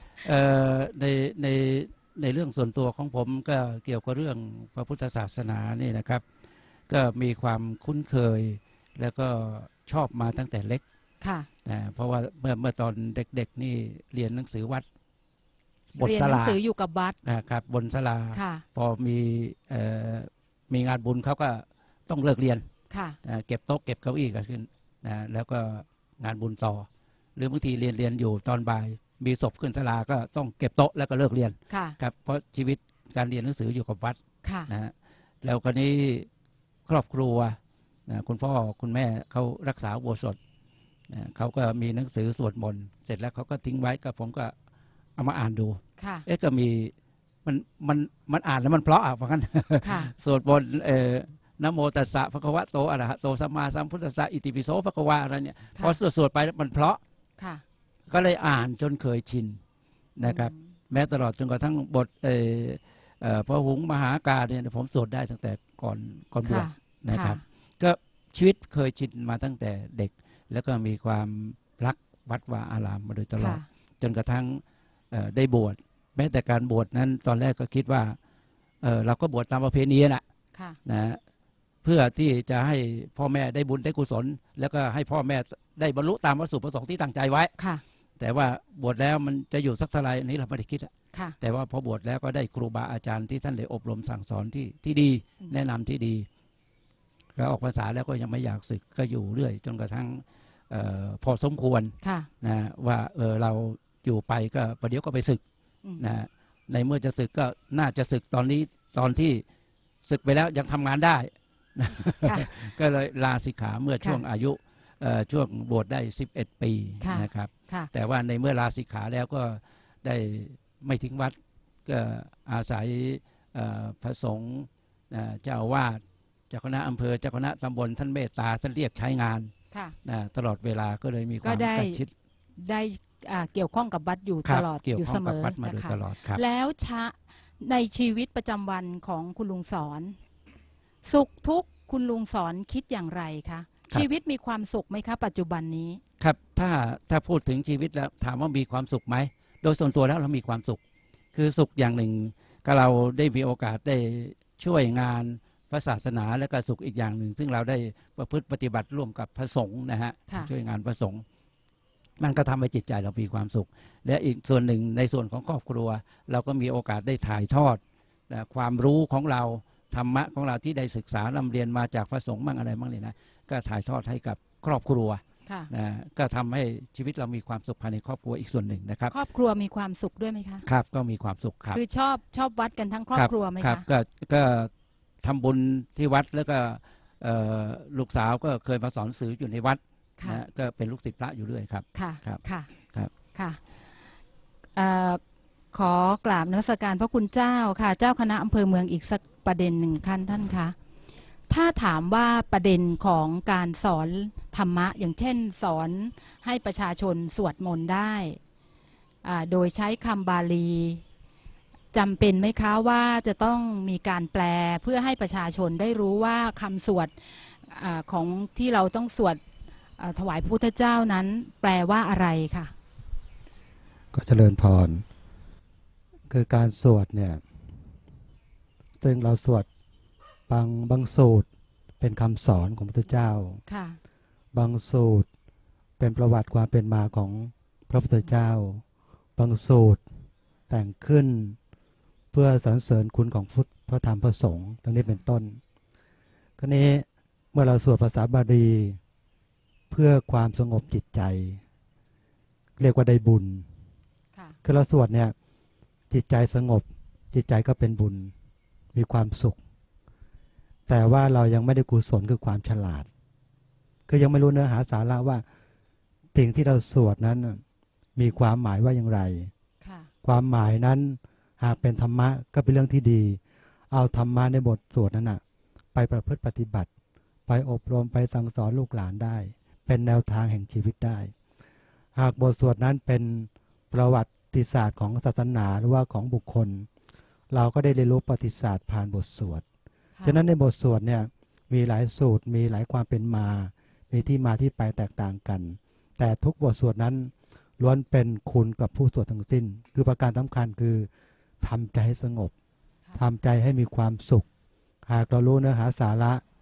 ในเรื่องส่วนตัวของผมก็เกี่ยวกับเรื่องพระพุทธศาสนานี่นะครับก็มีความคุ้นเคยแล้วก็ชอบมาตั้งแต่เล็กค่ะเพราะว่าเมื่อตอนเด็กๆนี่เรียนหนังสือวัดบทเรียนศาหนัลางสืออยู่กับวัดนะครับบนศาลาค่ะพอมีงานบุญเขาก็ต้องเลิกเรียนค่ะเก็บโต๊ะเก็บเก้าอี้กันขึ้นแล้วก็งานบุญต่อ หรือบางทีเรียนอยู่ตอนบ่ายมีศพขึ้นศาลาก็ต้องเก็บโต๊ะแล้วก็เลิกเรียนค่ะครับเพราะชีวิตการเรียนหนังสืออยู่กับวัดค่ะนะฮะแล้วก็นี้ครอบครัวคุณพ่อคุณแม่เขารักษาอุโบสถเขาก็มีหนังสือสวดมนต์เสร็จแล้วเขาก็ทิ้งไว้ก็ผมก็เอามาอ่านดูค่ะก็มีมันอ่านแล้วมันเพราะเพราะงั้นค่ะสวดมนต์นะโมตัสสะภะคะวะโตอะระหะโตสัมมาสัมพุทธัสสะอิติปิโสภะคะวะอะไรเนี่ยพอสวดไปมันเพราะค่ะก็เลยอ่านจนเคยชินนะครับ แม้ตลอดจนกระทั่งบทพระหุงมหากาเนี่ยผมสวดได้ตั้งแต่ก่อนบวชนะครับ ก็ชีวิตเคยชินมาตั้งแต่เด็ก แล้วก็มีความรักวัดวาอารามมาโดยตลอด จนกระทั่งได้บวชแม้แต่การบวชนั้นตอนแรกก็คิดว่าเราก็บวชตามประเพณีนะเพื่อที่จะให้พ่อแม่ได้บุญได้กุศล แล้วก็ให้พ่อแม่ได้บรรลุตามวัตถุประสงค์ที่ตั้งใจไว้แต่ว่าบวชแล้วมันจะอยู่สักเท่าไหร่นี้เราไม่ได้คิดแต่ว่าพอบวชแล้วก็ได้ครูบาอาจารย์ที่ท่านได้อบรมสั่งสอนที่ดีแนะนำที่ดีแล้วออกพรรษาแล้วก็ยังไม่อยากสึกก็อยู่เรื่อยจนกระทั่งพอสมควรนะว่าเราอยู่ไปก็ประเดี๋ยวก็ไปสึกนะในเมื่อจะสึกก็น่าจะสึกตอนที่สึกไปแล้วยังทำงานได้ก็เลยลาสิกขาเมื่อช่วงอายุช่วงบวชได้11 ปีนะครับแต่ว่าในเมื่อลาสิกขาแล้วก็ได้ไม่ทิ้งวัดก็อาศัยพระสงฆ์เจ้าอาวาสเจ้าคณะอำเภอเจ้าคณะตำบลท่านเมตตาท่านเรียกใช้งานตลอดเวลาก็เลยมีความใกล้ชิดได้เกี่ยวข้องกับวัดอยู่ตลอดอยู่เสมอนะคะแล้วในชีวิตประจำวันของคุณลุงสอนสุขทุกข์คุณลุงสอนคิดอย่างไรคะชีวิตมีความสุขไหมคะปัจจุบันนี้ครับถ้าพูดถึงชีวิตแล้วถามว่ามีความสุขไหมโดยส่วนตัวแล้วเรามีความสุขคือสุขอย่างหนึ่งก็เราได้มีโอกาสได้ช่วยงานพระศาสนาและก็สุขอีกอย่างหนึ่งซึ่งเราได้ประพฤติปฏิบัติร่วมกับพระสงฆ์นะฮะช่วยงานพระสงฆ์มันก็ทำให้จิตใจเรามีความสุขและอีกส่วนหนึ่งในส่วนของครอบครัวเราก็มีโอกาสได้ถ่ายทอดความรู้ของเราธรรมะของเราที่ได้ศึกษาร่ำเรียนมาจากพระสงฆ์บ้างอะไรบ้างเนี่ยนะก็ถ่ายทอดให้กับครอบครัวก็ทำให้ชีวิตเรามีความสุขภายในครอบครัวอีกส่วนหนึ่งนะครับครอบครัวมีความสุขด้วยไหมคะครับก็มีความสุขครับคือชอบวัดกันทั้งครอบครัวไหมคะก็ทำบุญที่วัดแล้วก็ลูกสาวก็เคยมาสอนสื่ออยู่ในวัดนะก็เป็นลูกศิษย์พระอยู่เรื่อยครับค่ะครับค่ะขอกราบนมัสการพระคุณเจ้าค่ะเจ้าคณะอำเภอเมืองอีกสักประเด็นหนึ่งท่านคะถ้าถามว่าประเด็นของการสอนธรรมะอย่างเช่นสอนให้ประชาชนสวดมนต์ได้โดยใช้คำบาลีจำเป็นไหมคะว่าจะต้องมีการแปลเพื่อให้ประชาชนได้รู้ว่าคำสวดของที่เราต้องสวดถวายพระพุทธเจ้านั้นแปลว่าอะไรค่ะก็เจริญพรคือการสวดเนี่ยซึ่งเราสวดบางสูตรเป็นคำสอนของพระพุทธเจ้าบางสูตรเป็นประวัติความเป็นมาของพระพุทธเจ้าบางสูตรแต่งขึ้นเพื่อสรรเสริญคุณของพระธรรมพระสงฆ์ดังนี้เป็นต้นคราวนี้เมื่อเราสวดภาษาบาลีเพื่อความสงบจิตใจเรียกว่าได้บุญคือเราสวดเนี่ยจิตใจสงบจิตใจก็เป็นบุญมีความสุขแต่ว่าเรายังไม่ได้กุศลคือความฉลาดคือยังไม่รู้เนื้อหาสาระว่าสิ่งที่เราสวดนั้นมีความหมายว่าอย่างไรความหมายนั้นหากเป็นธรรมะก็เป็นเรื่องที่ดีเอาธรรมะในบทสวดนั้นไปประพฤติปฏิบัติไปอบรมไปสั่งสอนลูกหลานได้เป็นแนวทางแห่งชีวิตได้หากบทสวดนั้นเป็นประวัติศาสตร์ของศาสนาหรือว่าของบุคคลเราก็ได้เรียนรู้ประวัติศาสตร์ผ่านบทสวดฉะนั้นในบทสวดเนี่ยมีหลายสูตรมีหลายความเป็นมามีที่มาที่ไปแตกต่างกันแต่ทุกบทสวดนั้นล้วนเป็นคุณกับผู้สวดทั้งสิ้นคือประการสำคัญคือทำใจให้สงบทำใจให้มีความสุขหากเรารู้เนื้อหาสาระ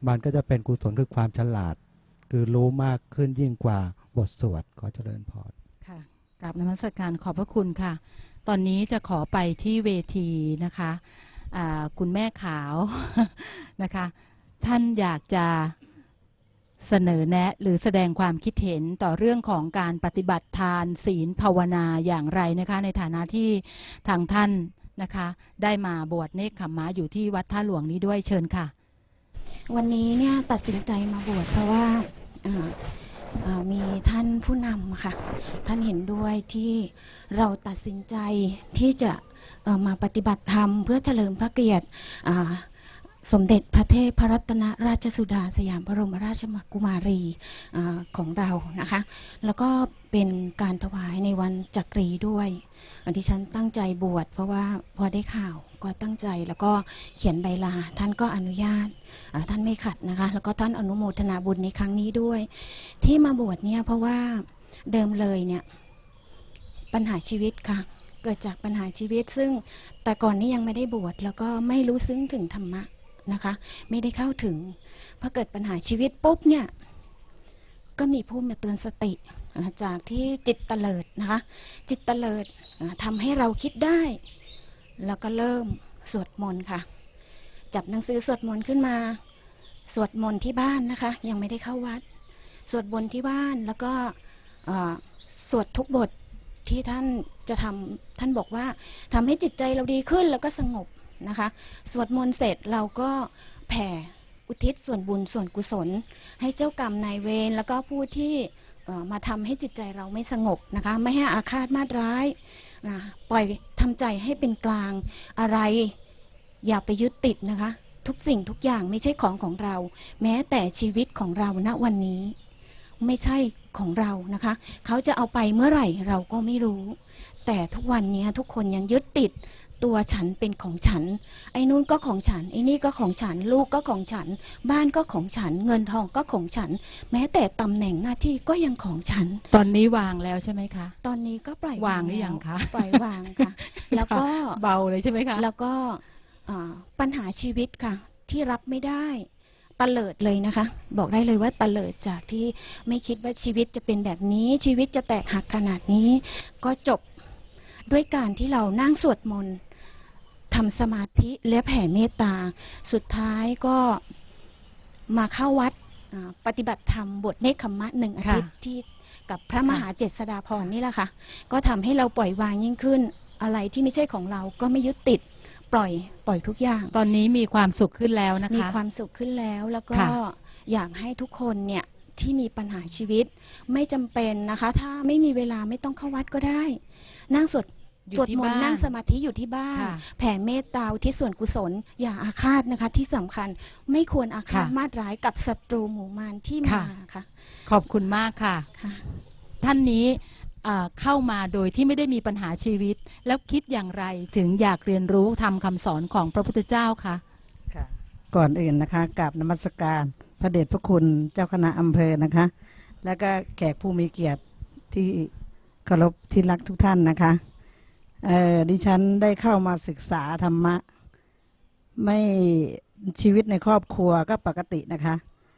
มันก็จะเป็นกุศลคือความฉลาด คือรู้มากขึ้นยิ่งกว่าบทสวดขอเจริญพรค่ะกราบนมัสการขอบพระคุณค่ะตอนนี้จะขอไปที่เวทีนะคะคุณแม่ขาวนะคะท่านอยากจะเสนอแนะหรือแสดงความคิดเห็นต่อเรื่องของการปฏิบัติทานศีลภาวนาอย่างไรนะคะในฐานะที่ทางท่านนะคะได้มาบวชเนกขัมมะอยู่ที่วัดท่าหลวงนี้ด้วยเชิญค่ะวันนี้เนี่ยตัดสินใจมาบวชเพราะว่ามีท่านผู้นำค่ะท่านเห็นด้วยที่เราตัดสินใจที่จะมาปฏิบัติธรรมเพื่อเฉลิมพระเกียรติสมเด็จพระเทพรัตนราชสุดาสยามบรมราชกุมารีของเรานะคะแล้วก็เป็นการถวายในวันจักรีด้วยดิฉันตั้งใจบวชเพราะว่าพอได้ข่าวก็ตั้งใจแล้วก็เขียนใบลาท่านก็อนุญาตท่านไม่ขัดนะคะแล้วก็ท่านอนุโมทนาบุญในครั้งนี้ด้วยที่มาบวชเนี่ยเพราะว่าเดิมเลยเนี่ยปัญหาชีวิตค่ะเกิดจากปัญหาชีวิตซึ่งแต่ก่อนนี้ยังไม่ได้บวชแล้วก็ไม่รู้ซึ้งถึงธรรมะนะคะไม่ได้เข้าถึงพอเกิดปัญหาชีวิตปุ๊บเนี่ยก็มีผู้มาเตือนสติจากที่จิตเตลิดนะคะจิตเตลิดทำให้เราคิดได้แล้วก็เริ่มสวดมนต์ค่ะจับหนังสือสวดมนต์ขึ้นมาสวดมนต์ที่บ้านนะคะยังไม่ได้เข้าวัดสวดมนต์ที่บ้านแล้วก็สวดทุกบทที่ท่านจะทำท่านบอกว่าทำให้จิตใจเราดีขึ้นแล้วก็สงบนะคะสวดมนต์เสร็จเราก็แผ่อุทิศส่วนบุญส่วนกุศลให้เจ้ากรรมนายเวรแล้วก็ผู้ที่มาทำให้จิตใจเราไม่สงบนะคะไม่ให้อาฆาตมาตร้ายนะปล่อยทำใจให้เป็นกลางอะไรอย่าไปยึดติดนะคะทุกสิ่งทุกอย่างไม่ใช่ของเราแม้แต่ชีวิตของเราณวันนี้ไม่ใช่ของเรานะคะเขาจะเอาไปเมื่อไหร่เราก็ไม่รู้แต่ทุกวันนี้ทุกคนยังยึดติดตัวฉันเป็นของฉันไอ้นู่นก็ของฉันไอ้นี่ก็ของฉันลูกก็ของฉันบ้านก็ของฉันเงินทองก็ของฉันแม้แต่ตำแหน่งหน้าที่ก็ยังของฉันตอนนี้วางแล้วใช่ไหมคะตอนนี้ก็ปล่อยวางหรือยังคะปล่อยวางค่ะแล้วก็เบาเลยใช่ไหมคะแล้วก็ปัญหาชีวิตค่ะที่รับไม่ได้ตะเลิดเลยนะคะบอกได้เลยว่าตะเลิดจากที่ไม่คิดว่าชีวิตจะเป็นแบบนี้ชีวิตจะแตกหักขนาดนี้ก็จบด้วยการที่เรานั่งสวดมนต์ทำสมาธิและแผ่เมตตาสุดท้ายก็มาเข้าวัดปฏิบัติธรรมบวชเนกขัมมะ1 อาทิตย์ที่กับพระมหาเจษฎาภรณ์นี่แหละค่ะก็ทำให้เราปล่อยวางยิ่งขึ้นอะไรที่ไม่ใช่ของเราก็ไม่ยึดติดปล่อยทุกอย่างตอนนี้มีความสุขขึ้นแล้วนะคะมีความสุขขึ้นแล้วแล้วก็อยากให้ทุกคนเนี่ยที่มีปัญหาชีวิตไม่จำเป็นนะคะถ้าไม่มีเวลาไม่ต้องเข้าวัดก็ได้นั่งสวดมนต์นั่งสมาธิอยู่ที่บ้านแผ่เมตตาที่ส่วนกุศลอย่าอาฆาตนะคะที่สำคัญไม่ควรอาฆาตมาตร้ายกับศัตรูหมู่มารที่มาค่ะขอบคุณมากค่ะท่านนี้เข้ามาโดยที่ไม่ได้มีปัญหาชีวิตแล้วคิดอย่างไรถึงอยากเรียนรู้ทำคำสอนของพระพุทธเจ้าคะค่ะก่อนอื่นนะคะกราบนมัสการพระเดชพระคุณเจ้าคณะอำเภอนะคะแล้วก็แขกผู้มีเกียรติที่เคารพที่รักทุกท่านนะคะดิฉันได้เข้ามาศึกษาธรรมะไม่ชีวิตในครอบครัวก็ปกตินะคะ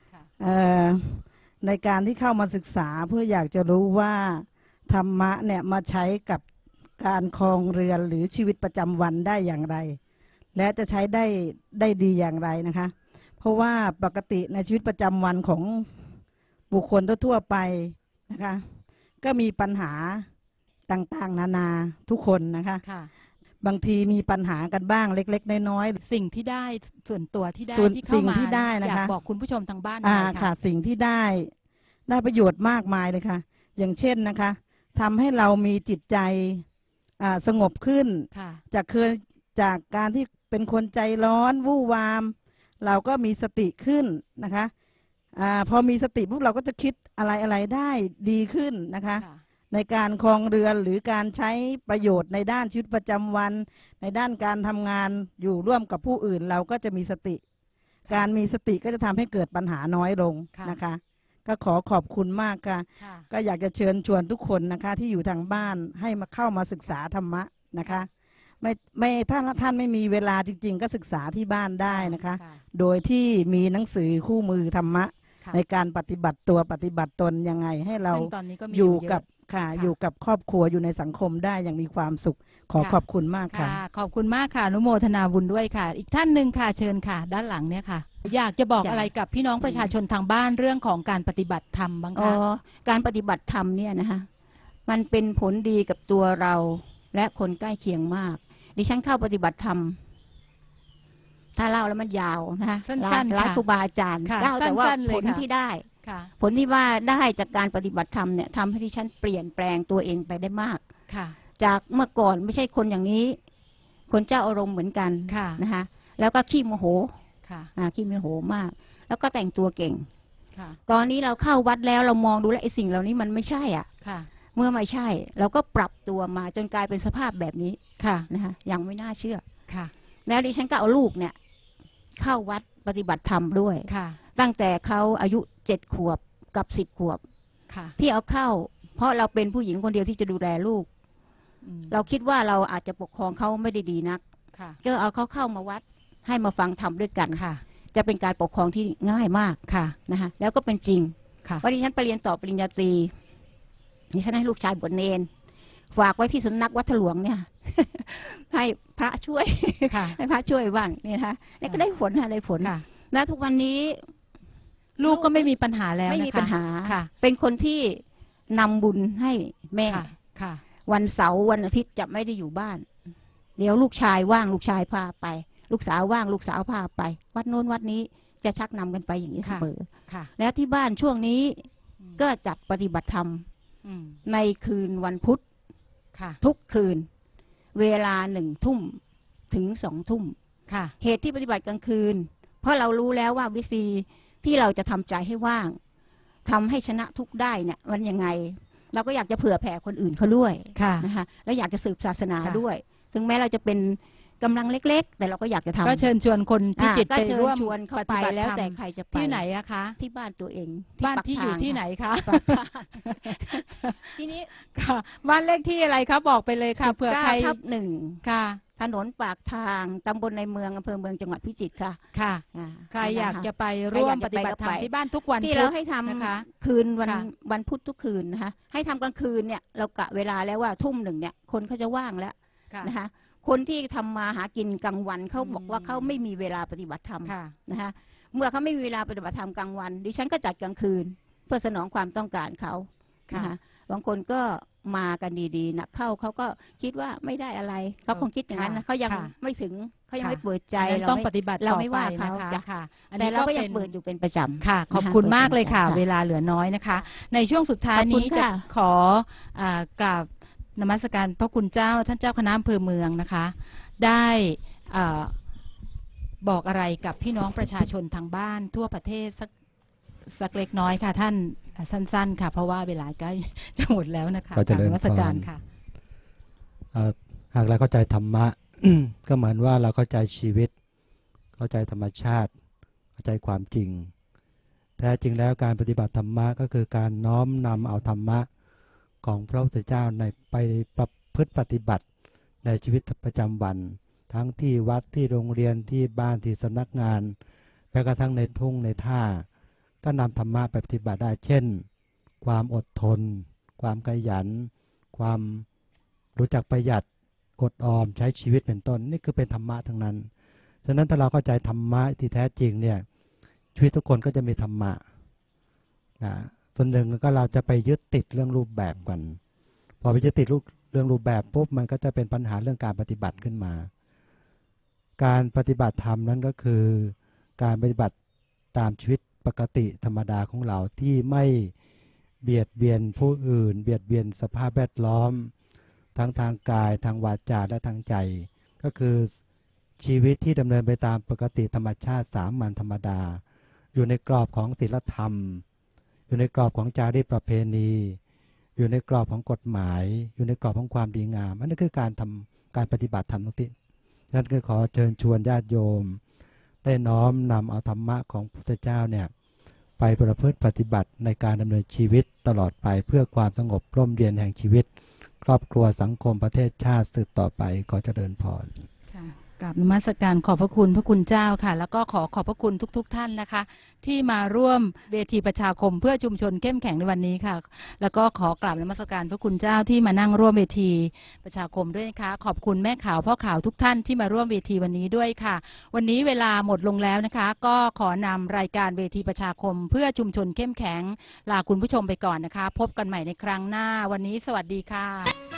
ในการที่เข้ามาศึกษาเพื่ออยากจะรู้ว่าธรรมะเนี่ยมาใช้กับการครองเรือนหรือชีวิตประจำวันได้อย่างไรและจะใช้ได้ดีอย่างไรนะคะเพราะว่าปกติในชีวิตประจำวันของบุคคลทั่วไปนะคะก็มีปัญหาต่างๆนานาทุกคนนะคะบางทีมีปัญหากันบ้างเล็กๆน้อยๆสิ่งที่ได้ส่วนตัวที่ได้ที่เข้ามาอยากบอกคุณผู้ชมทางบ้านค่ะสิ่งที่ได้ประโยชน์มากมายเลยค่ะอย่างเช่นนะคะทำให้เรามีจิตใจสงบขึ้นจากการที่เป็นคนใจร้อนวู่วามเราก็มีสติขึ้นนะคะพอมีสติปุ๊บเราก็จะคิดอะไรได้ดีขึ้นนะคะในการครองเรือนหรือการใช้ประโยชน์ในด้านชีวิตประจำวันในด้านการทำงานอยู่ร่วมกับผู้อื่นเราก็จะมีสติการมีสติก็จะทำให้เกิดปัญหาน้อยลงนะคะก็ขอบคุณมากค่ะก็อยากจะเชิญชวนทุกคนนะคะที่อยู่ทางบ้านให้มาเข้ามาศึกษาธรรมะนะคะไม่ท่านไม่มีเวลาจริงๆก็ศึกษาที่บ้านได้นะคะ โดยที่มีหนังสือคู่มือธรรมะในการปฏิบัติตัวปฏิบัติตนยังไงให้เราอยู่กับค่ะอยู่กับครอบครัวอยู่ในสังคมได้อย่างมีความสุขขอขอบคุณมากค่ะขอบคุณมากค่ะอนุโมทนาบุญด้วยค่ะอีกท่านหนึ่งค่ะเชิญค่ะด้านหลังเนี่ยค่ะอยากจะบอกอะไรกับพี่น้องประชาชนทางบ้านเรื่องของการปฏิบัติธรรมบ้างคะการปฏิบัติธรรมเนี่ยนะคะมันเป็นผลดีกับตัวเราและคนใกล้เคียงมากดิฉันเข้าปฏิบัติธรรมถ้าเล่าแล้วมันยาวนะคะสั้นๆร้านครูบาอาจารย์เล่าแต่ว่าผลที่ได้ผลที่ว่าได้จากการปฏิบัติธรรมเนี่ยทำให้ดิฉันเปลี่ยนแปลงตัวเองไปได้มากจากเมื่อก่อนไม่ใช่คนอย่างนี้คนเจ้าอารมณ์เหมือนกันนะคะแล้วก็ขี้โมโหขี้โมโหมากแล้วก็แต่งตัวเก่งตอนนี้เราเข้าวัดแล้วเรามองดูแลไอ้สิ่งเหล่านี้มันไม่ใช่อ่ะเมื่อไม่ใช่เราก็ปรับตัวมาจนกลายเป็นสภาพแบบนี้นะคะยังไม่น่าเชื่อแล้วดิฉันก็เอาลูกเนี่ยเข้าวัดปฏิบัติธรรมด้วยตั้งแต่เขาอายุ7 ขวบกับ10 ขวบที่เอาเข้าเพราะเราเป็นผู้หญิงคนเดียวที่จะดูแลลูกเราคิดว่าเราอาจจะปกครองเขาไม่ได้ดีนักก็เอาเขาเข้ามาวัดให้มาฟังธรรมด้วยกันจะเป็นการปกครองที่ง่ายมากนะคะแล้วก็เป็นจริงวันดิฉันไปเรียนต่อปริญญาตรีดิฉันให้ลูกชายบวชเนรฝากไว้ที่สำนักวัดถลวงเนี่ยให้พระช่วยให้พระช่วยบ้างนี่นะคะแล้วก็ได้ผลอะไรผลแล้วทุกวันนี้ลูกก็ไม่มีปัญหาแล้วไม่มีปัญหาเป็นคนที่นำบุญให้แม่วันเสาร์วันอาทิตย์จะไม่ได้อยู่บ้านเดี๋ยวลูกชายว่างลูกชายพาไปลูกสาวว่างลูกสาวพาไปวัดโน้นวัดนี้จะชักนำกันไปอย่างนี้เสมอแล้วที่บ้านช่วงนี้ก็จัดปฏิบัติธรรมในคืนวันพุธทุกคืนเวลา1 ทุ่มถึง2 ทุ่มเหตุที่ปฏิบัติกลางคืนเพราะเรารู้แล้วว่าวิธีที่เราจะทำใจให้ว่างทำให้ชนะทุกได้เนี่ยมันยังไงเราก็อยากจะเผื่อแผ่คนอื่นเขาด้วยนะคะแล้วอยากจะสืบศาสนาด้วยถึงแม้เราจะเป็นกำลังเล็กๆแต่เราก็อยากจะทำก็เชิญชวนคนพิจิตรไปร่วมชวนเขาไปแล้วแต่ใครจะไปที่ไหนอะคะที่บ้านตัวเองบ้านที่อยู่ที่ไหนคะทีนี้บ้านเลขที่อะไรคะบอกไปเลยค่ะเผื่อใคร 19/1ค่ะถนนปากทางตำบลในเมืองอำเภอเมืองจังหวัดพิจิตรค่ะใครอยากจะไปร่วมปฏิบัติธรรมที่บ้านทุกวันที่เราให้ทำนะคะคืนวันพุธทุกคืนนะคะให้ทำกลางคืนเนี่ยเรากะเวลาแล้วว่า1 ทุ่มเนี่ยคนเขาจะว่างแล้วนะคะคนที่ทำมาหากินกลางวันเขาบอกว่าเขาไม่มีเวลาปฏิบัติธรรมนะคะเมื่อเขาไม่มีเวลาปฏิบัติธรรมกลางวันดิฉันก็จัดกลางคืนเพื่อสนองความต้องการเขานะคะบางคนก็มากันดีๆนะเข้าเขาก็คิดว่าไม่ได้อะไรเขาคงคิดอย่างนั้นนะเขายังไม่ถึงเขายังไม่เปิดใจเราต้องปฏิบัติเราไม่ว่าเขาแต่เราก็ยังเปิดอยู่เป็นประจำค่ะขอบคุณมากเลยค่ะเวลาเหลือน้อยนะคะในช่วงสุดท้ายนี้จะขอกราบนมัสการพระคุณเจ้าท่านเจ้าคณะอำเภอเมืองนะคะได้บอกอะไรกับพี่น้องประชาชนทางบ้านทั่วประเทศสักเล็กน้อยค่ะท่านสั้นๆค่ะเพราะว่าเวลาใกล้จะหมดแล้วนะคะการนมัสการค่ะหากเราเข้าใจธรรมะ ก็เหมือนว่าเราเข้าใจชีวิตเข้าใจธรรมชาติเข้าใจความจริงแท้จริงแล้วการปฏิบัติธรรมะก็คือการน้อมนำเอาธรรมะของพระพุทธเจ้าในไปประพฤติปฏิบัติในชีวิตประจำวันทั้งที่วัดที่โรงเรียนที่บ้านที่สำนักงานแม้กระทั่งในทุ่งในท่าก็นำธรรมะไปปฏิบัติได้เช่นความอดทนความขยันความรู้จักประหยัดอดออมใช้ชีวิตเป็นต้นนี่คือเป็นธรรมะทั้งนั้นฉะนั้นถ้าเราเข้าใจธรรมะที่แท้จริงเนี่ยชีวิตทุกคนก็จะมีธรรมะส่วนหนึ่งก็เราจะไปยึดติดเรื่องรูปแบบกันพอไปยึดติดเรื่องรูปแบบปุ๊บมันก็จะเป็นปัญหาเรื่องการปฏิบัติขึ้นมาการปฏิบัติธรรมนั้นก็คือการปฏิบัติตามชีวิตปกติธรรมดาของเราที่ไม่เบียดเบียนผู้อื่นเบียดเบียนสภาพแวดล้อมทั้งทางกายทางวาจาและทางใจก็คือชีวิตที่ดำเนินไปตามปกติธรรมชาติสามัญธรรมดาอยู่ในกรอบของศีลธรรมอยู่ในกรอบของจารีตประเพณีอยู่ในกรอบของกฎหมายอยู่ในกรอบของความดีงามอันนี้คือการปฏิบัติธรรมทุกที่นั่นคือขอเชิญชวนญาติโยมได้น้อมนำเอาธรรมะของพระพุทธเจ้าเนี่ยไปประพฤติปฏิบัติในการดำเนินชีวิตตลอดไปเพื่อความสงบร่มเย็นแห่งชีวิตครอบครัวสังคมประเทศชาติสืบต่อไปขอเจริญพรกราบนมัสการขอบพระคุณพระคุณเจ้าค่ะแล้วก็ขอบพระคุณทุกท่านนะคะที่มาร่วมเวทีประชาคมเพื่อชุมชนเข้มแข็งในวันนี้ค่ะแล้วก็ขอกราบนมัสการพระคุณเจ้าที่มานั่งร่วมเวทีประชาคมด้วยนะคะขอบคุณแม่ข่าวพ่อข่าวทุกท่านที่มาร่วมเวทีวันนี้ด้วยค่ะวันนี้เวลาหมดลงแล้วนะคะก็ขอนำรายการเวทีประชาคมเพื่อชุมชนเข้มแข็งลาคุณผู้ชมไปก่อนนะคะพบกันใหม่ในครั้งหน้าวันนี้สวัสดีค่ะ